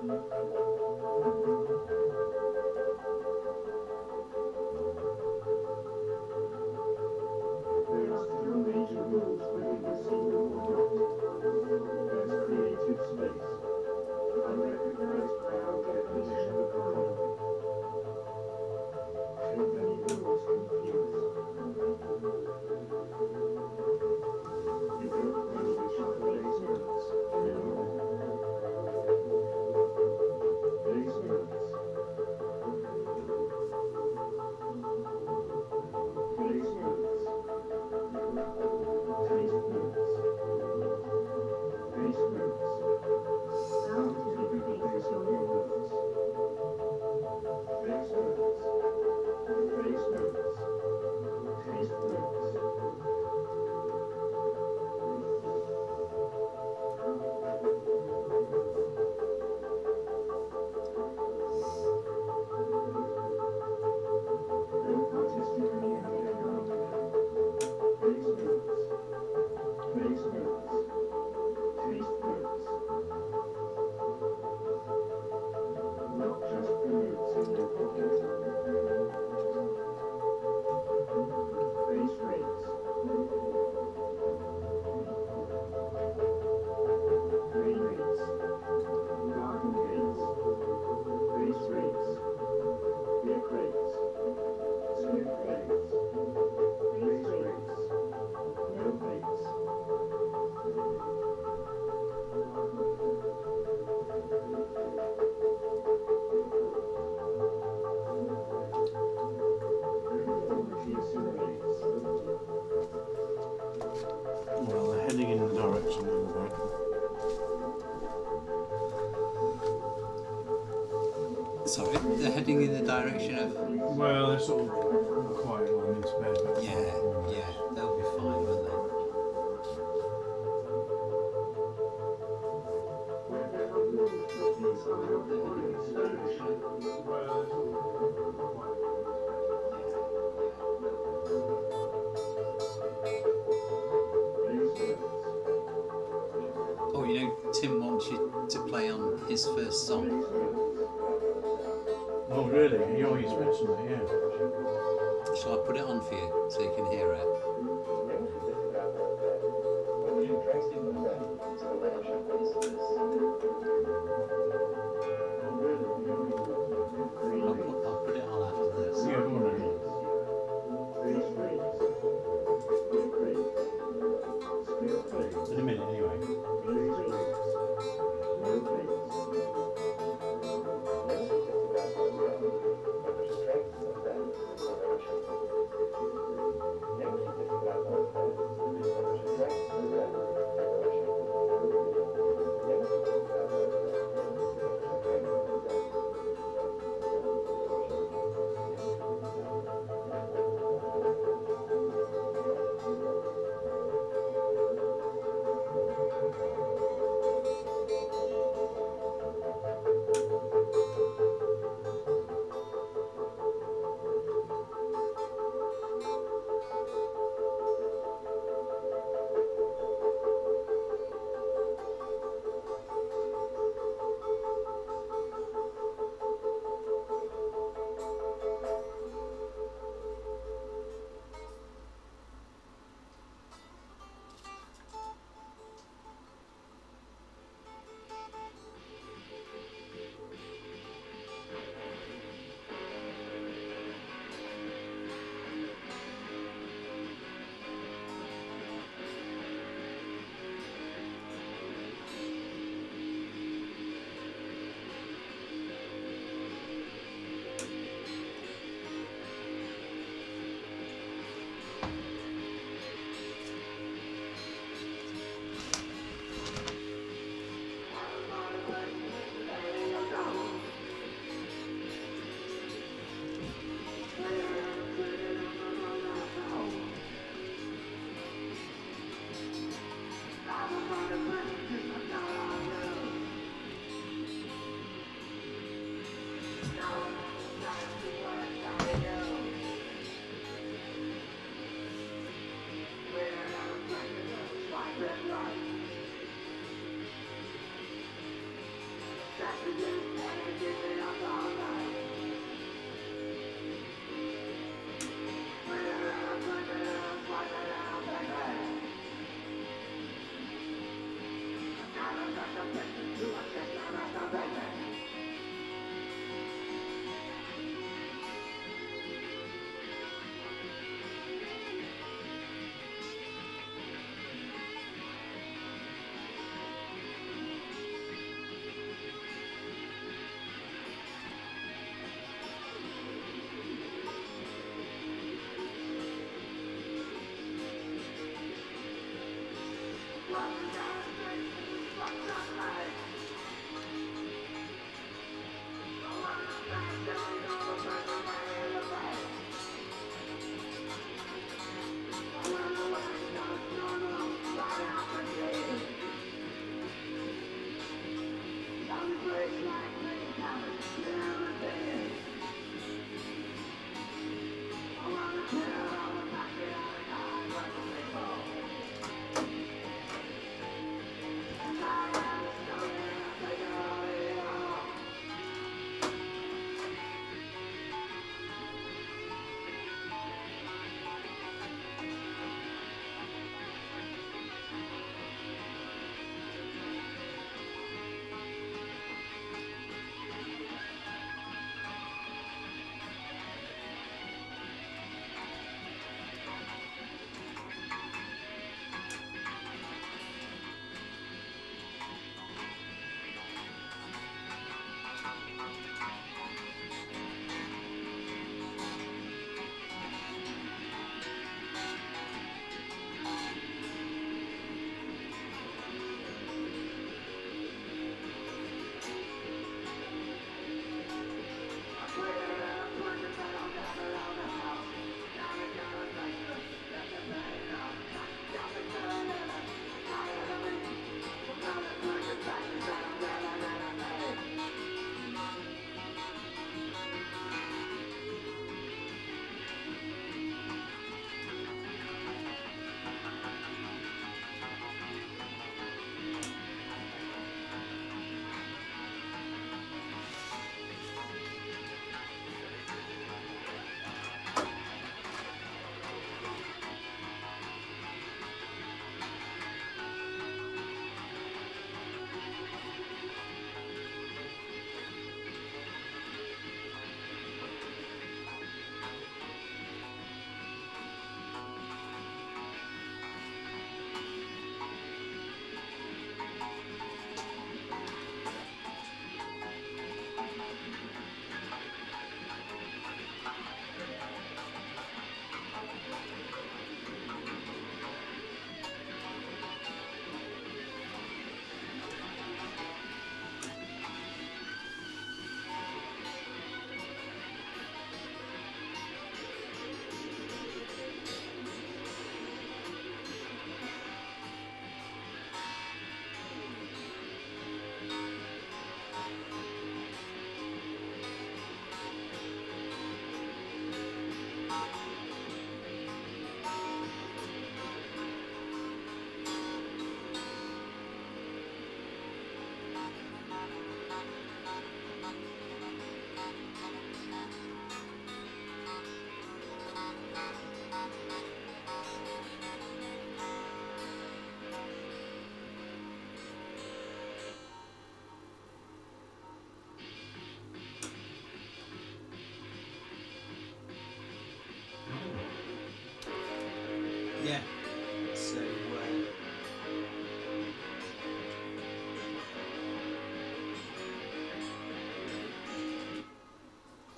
There are still major rules whether you see them or not. There's creative space, unrecognized ground definition of economy. Too many rules confuse. You don't know which are the base notes anymore. Base notes. Base notes. Taste notes. Base notes. Sound to the base of your notes. Base notes. Base notes. Taste notes. No artistic community economy. Base notes. Base notes. Taste notes. Not just the notes in your pocket. Base rates. Grain rates. Garden gates. Base rates. Beer crates. Smith plates. Base rates. No plates. Conformity assimilates. Well, they're heading in the direction of that. Sorry, they're heading in the direction of. Well, they're sort of quiet while I'm into bed. But Yeah, they'll be fine, won't they? Where there are rules, but these are not always solution. Base notes. Oh, you know, Tim wants you to play on his first song. Base notes. Oh, really? You mentioned that, yeah. Shall I put it on for you so you can hear it? I'll put it on after this. Yeah, go on then. Base rates. Beer crates. Smith plates. In a minute, anyway. Base rates. No plates.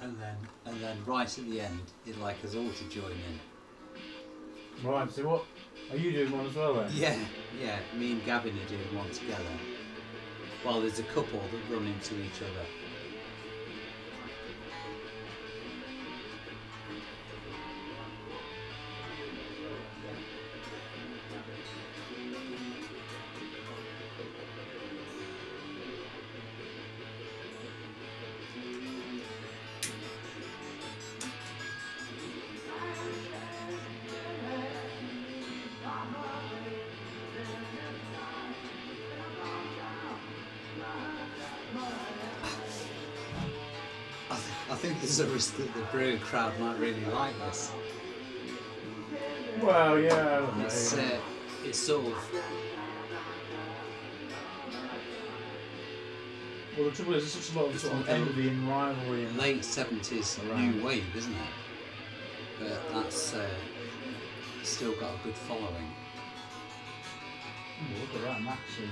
and then right at the end, he'd like us all to join in. Right, so what? Are you doing one as well then? Yeah, yeah. Me and Gavin are doing one together. Well, there's a couple that run into each other. I think there's a risk that the brewer crowd might really like this. Well, yeah. It's sort of. Well, the trouble is, there's such a lot of sort of envy and rivalry and Late 70s new wave, isn't it? But that's still got a good following. Look at that, Maxi.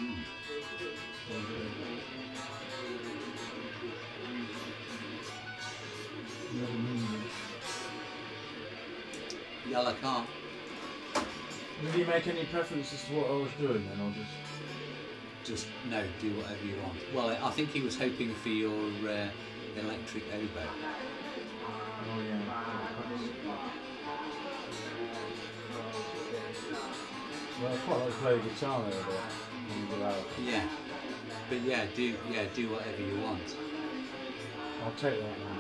Yellow car. Did he make any preferences to what I was doing then, or Just no, do whatever you want. Well, I think he was hoping for your electric oboe. Oh yeah. Well, I quite like to play guitar there, but Yeah, but yeah, do whatever you want. I'll take that one.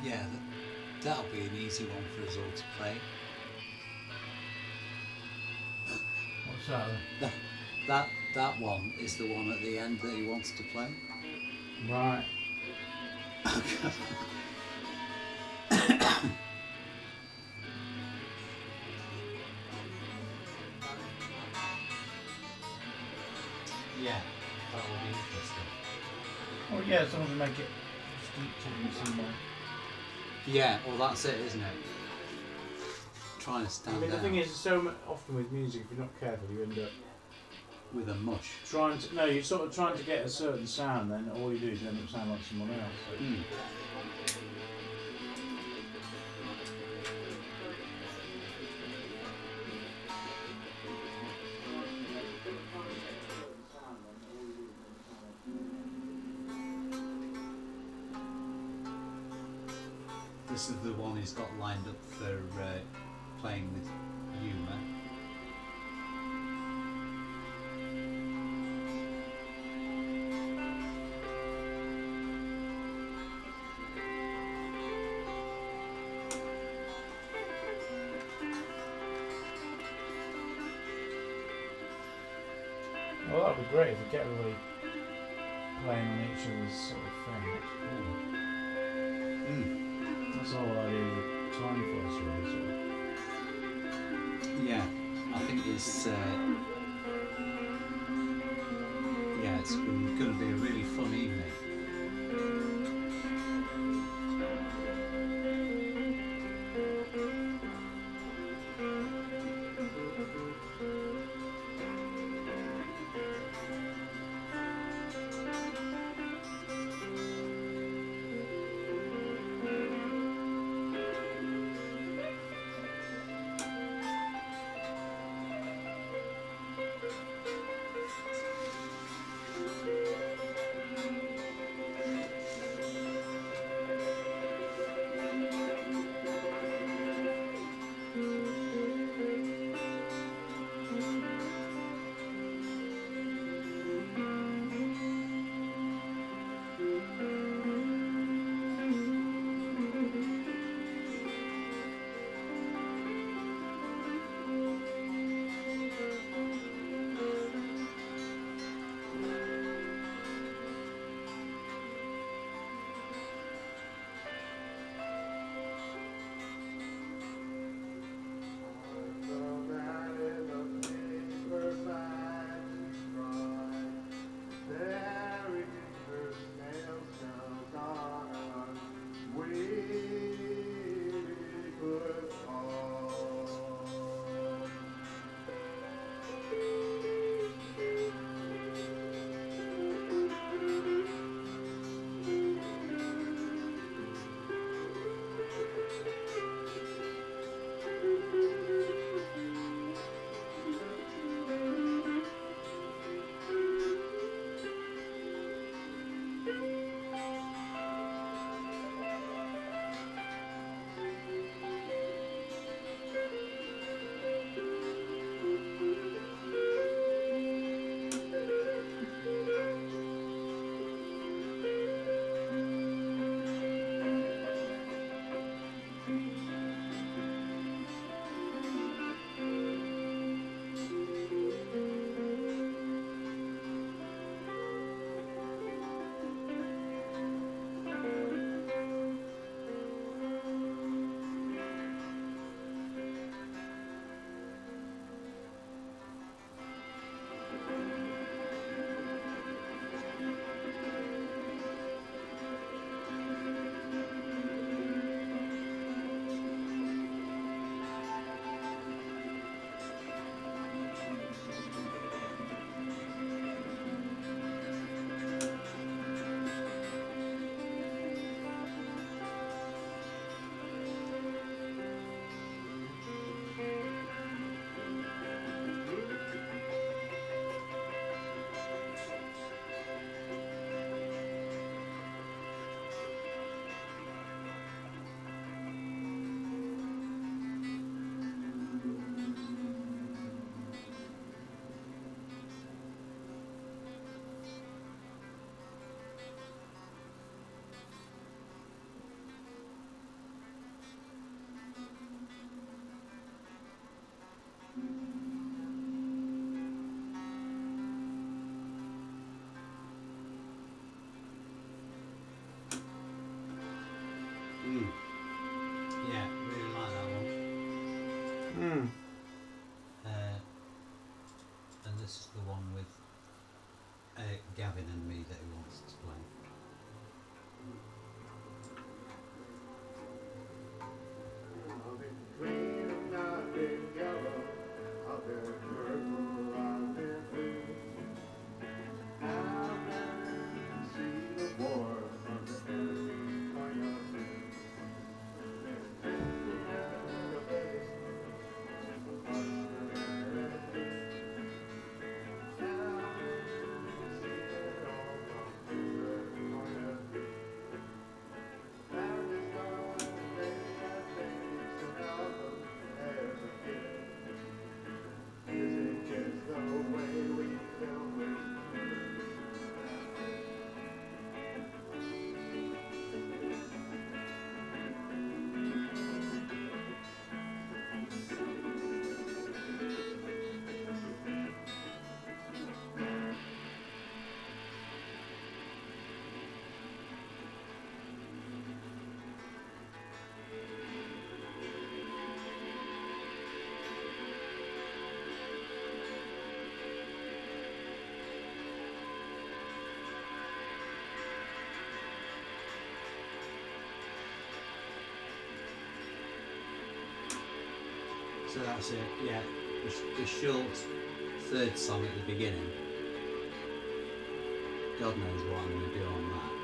Yeah, that'll be an easy one for us all to play. What's that then? That one is the one at the end that he wants to play. Right. Yeah, that will be interesting. Oh yeah, as long as we make it distinctive somewhere. Yeah, well that's it, isn't it? Trying to stand I mean, the out thing is, often with music, if you're not careful, you end up with a mush. you're sort of trying to get a certain sound, then all you do is end up sounding like someone else. So. Mm. This is the one he's got lined up for playing with humour. Well, that would be great if we get everybody playing on each other's sort of thing. That's the whole idea of the time for us, really. So. Yeah, I think it's it's going to be a really fun evening. So that's it, yeah. The short third song at the beginning. God knows what I'm going to do on that.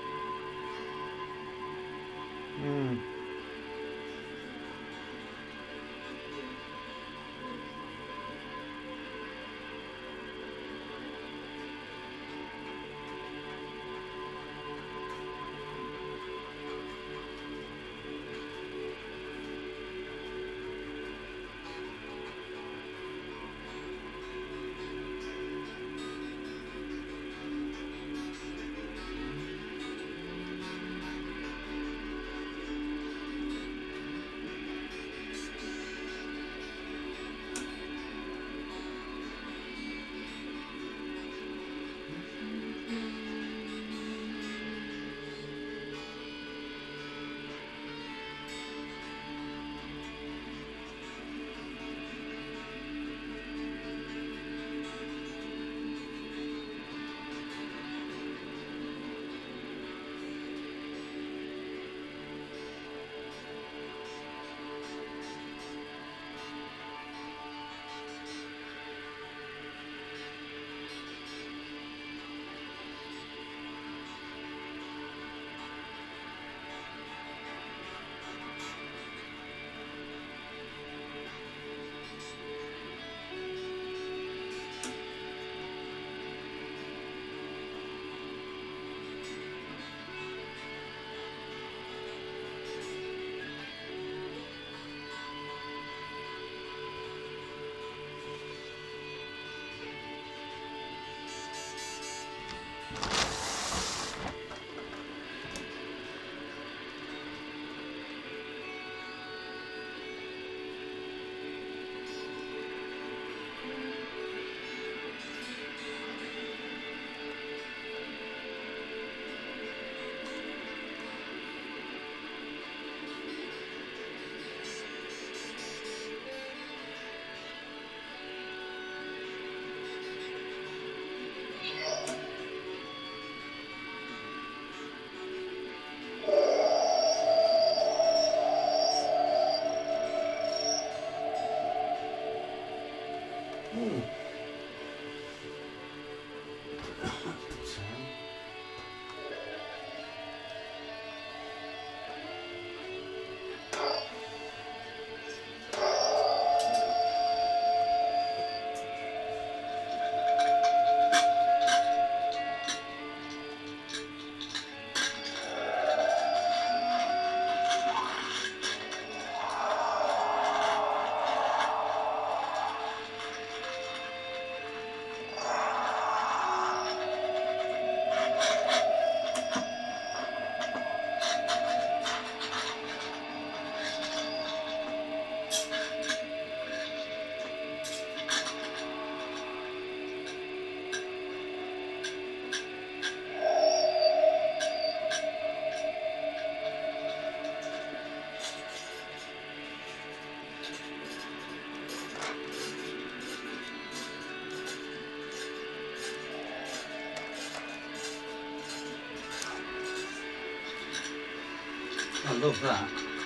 I love that.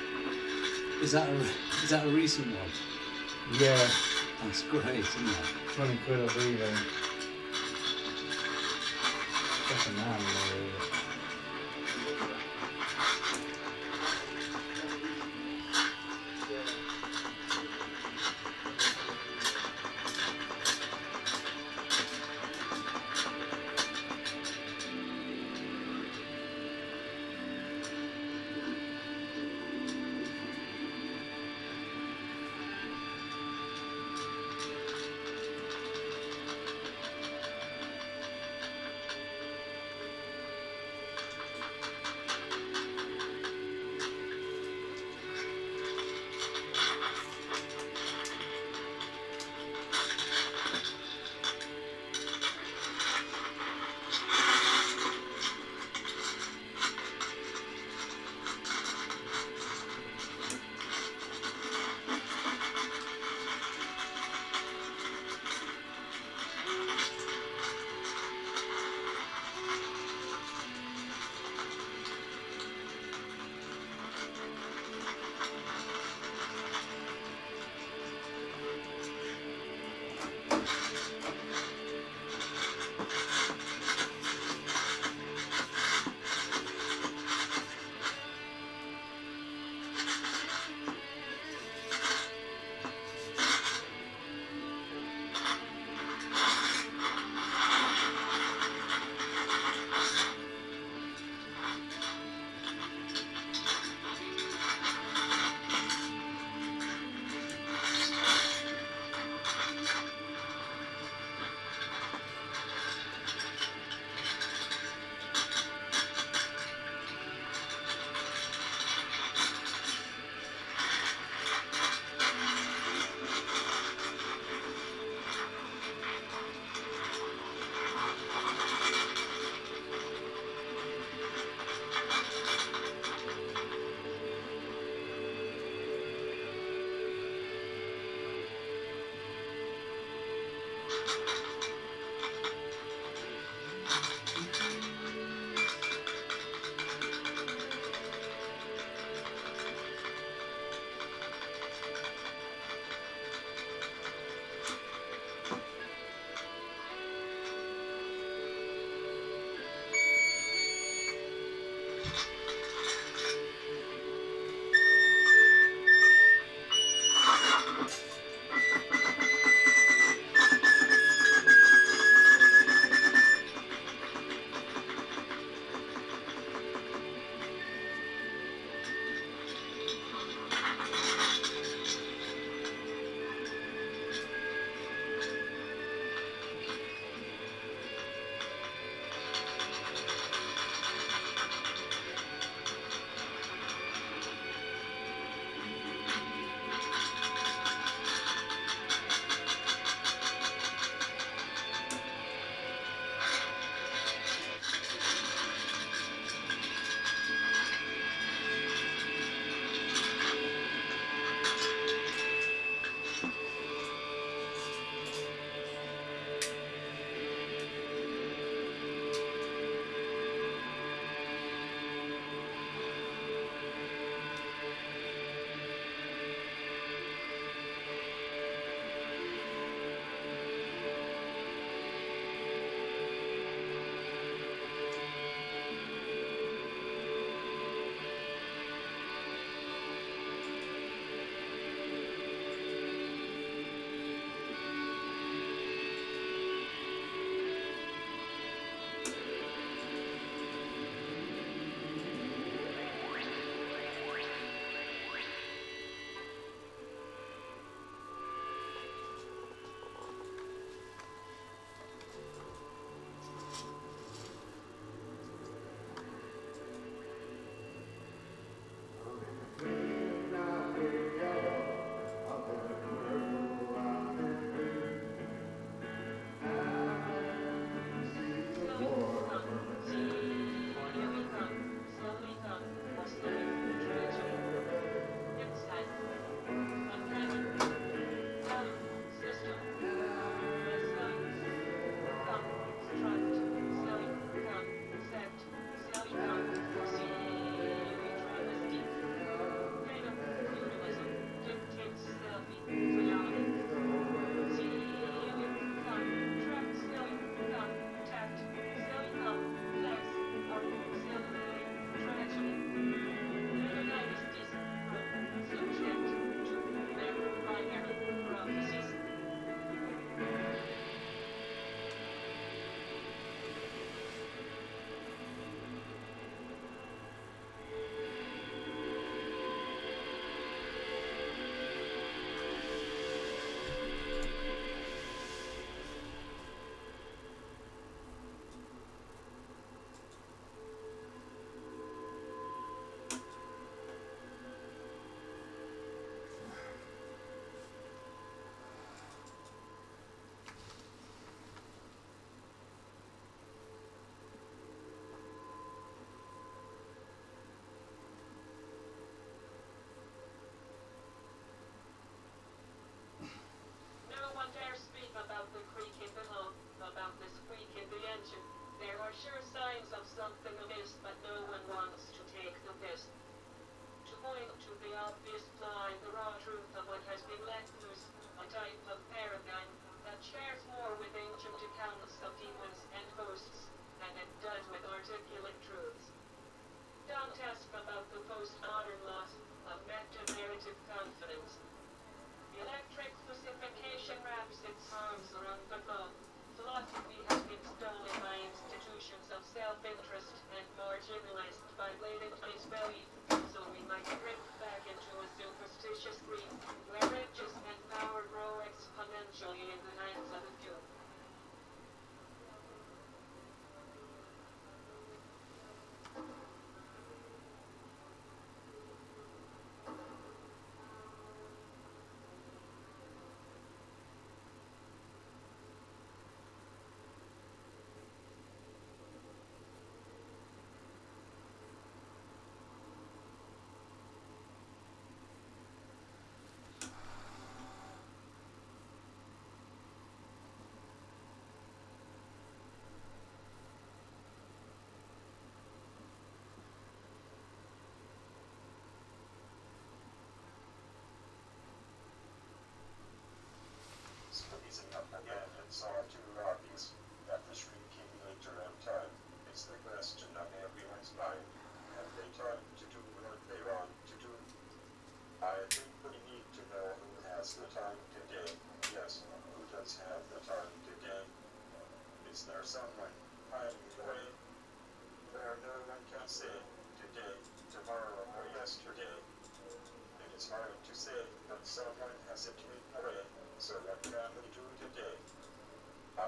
Is that a recent one? Yeah, That's great, isn't it? 20 quid of breathing. Fucking man, really.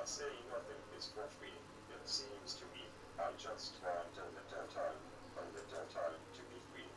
saying nothing is worth reading, it seems to me. I just want a little time to be free.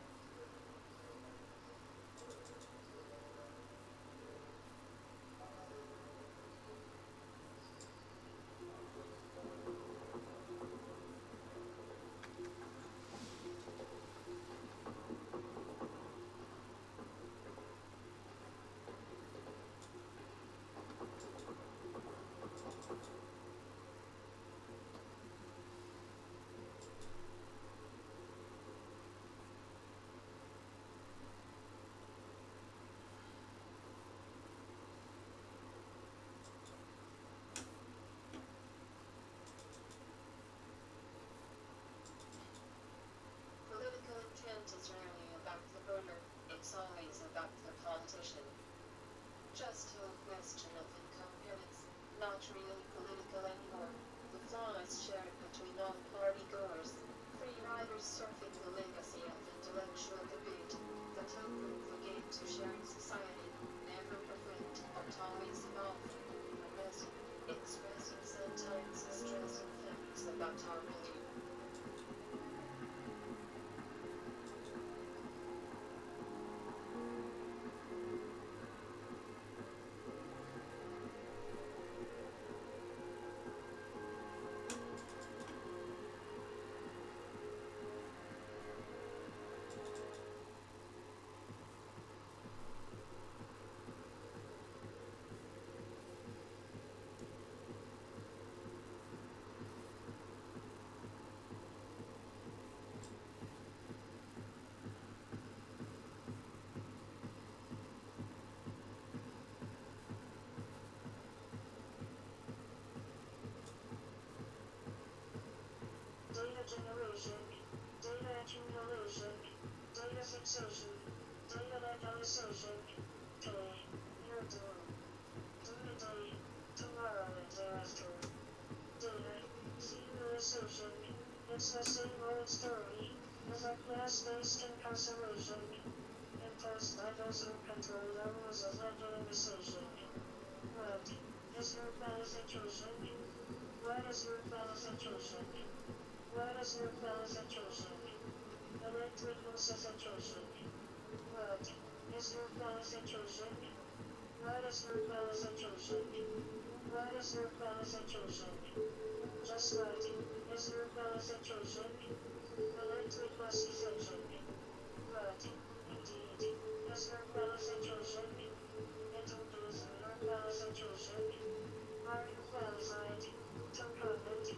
Political intent is rarely about the voter, it's always about the politician. Just a question of incompetence, not really political anymore. The flaw is shared between all party goers, free riders surfing the legacy of intellectual debate, that improve the game to sharing society, never perfect, but always evolving, progressing, expressing sometimes distressing facts about our belief. Data generation, data accumulation, data fixation, data legalization. Today, you're doomed. Do today, tomorrow and thereafter. Data civilization. It's the same old story, with a class-based incarceration, imposed by those who control the rules of legalization. What is your qualification? What is your qualification? What is your qualification? Electrical situation. What is your qualification? What is your qualification? What is your qualification? Just what is your qualification? Electric classification. What, indeed, is your qualification? Introduce your qualification. Are you qualified to comment?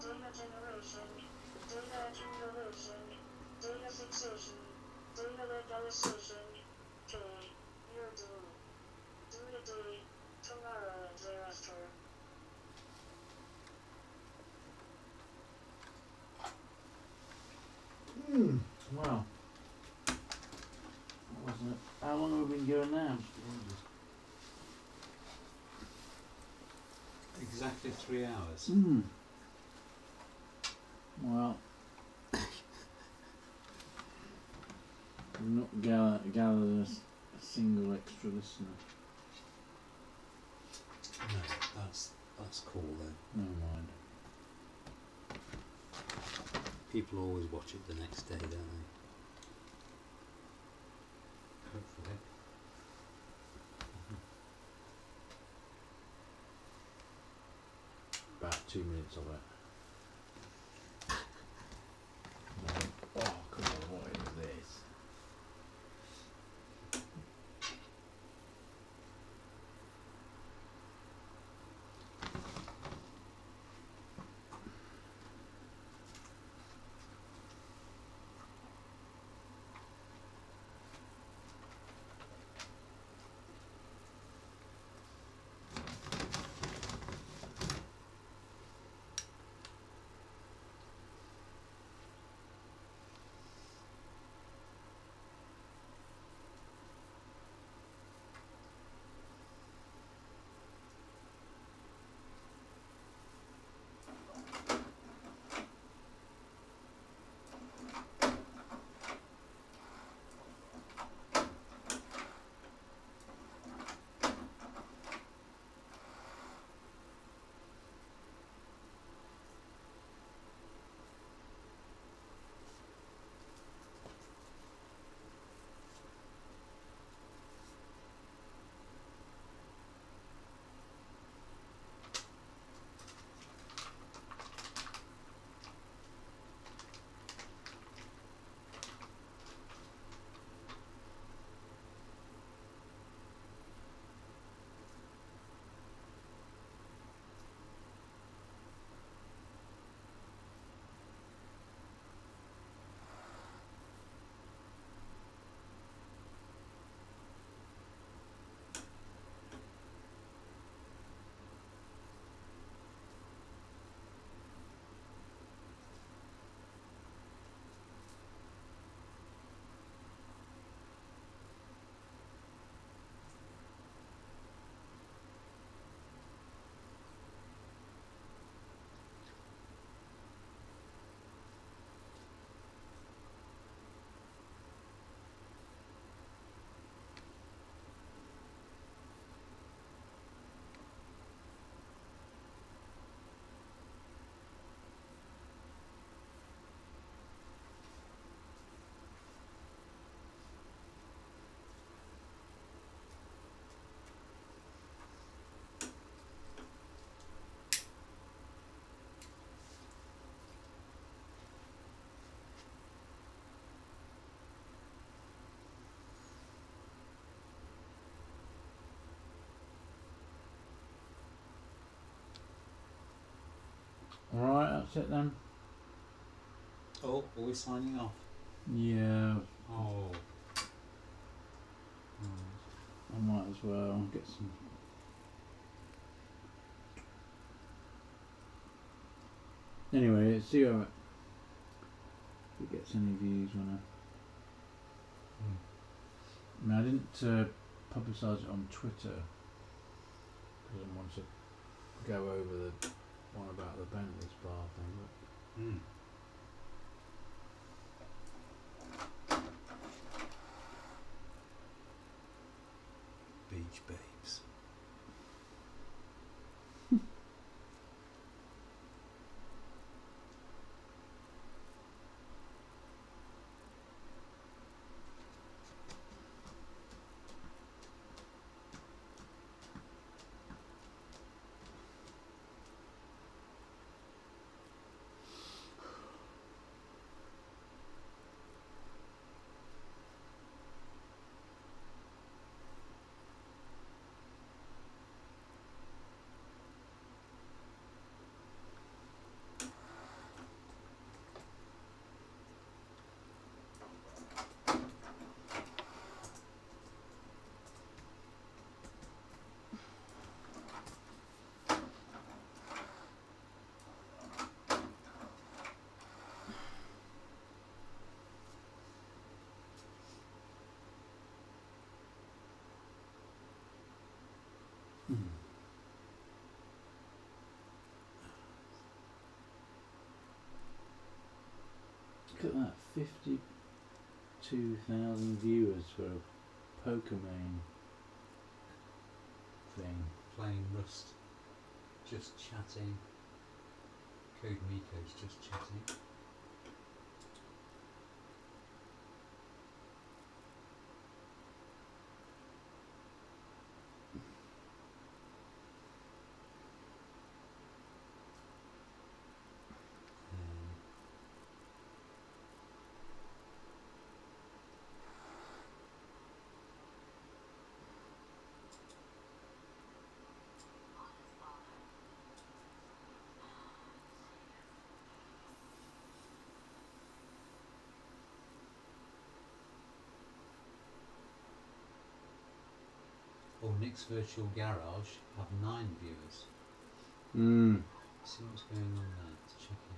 data generation, data accumulation, data fixation, data legalization. Day, your day. Do a day, tomorrow and day after. Well, that wasn't it? How long have we been going now? Exactly 3 hours. Well, we've not gathered a single extra listener. No, that's cool then. Never mind. People always watch it the next day, don't they? Hopefully. About 2 minutes of it. Oh, come on, what is this? Alright, that's it then. Oh, are we signing off? Yeah. Oh. I might as well get some. Anyway, let's see how it gets any views on it. I mean, I didn't publicise it on Twitter because I wanted to go over the one about the Bentley Spa thing. Beach babes. Look at that, 52,000 viewers for a Pokemon thing. Playing Rust, just chatting. Code Miko's just chatting. Nick's Virtual Garage have 9 viewers. Mm. See what's going on there. Let's check it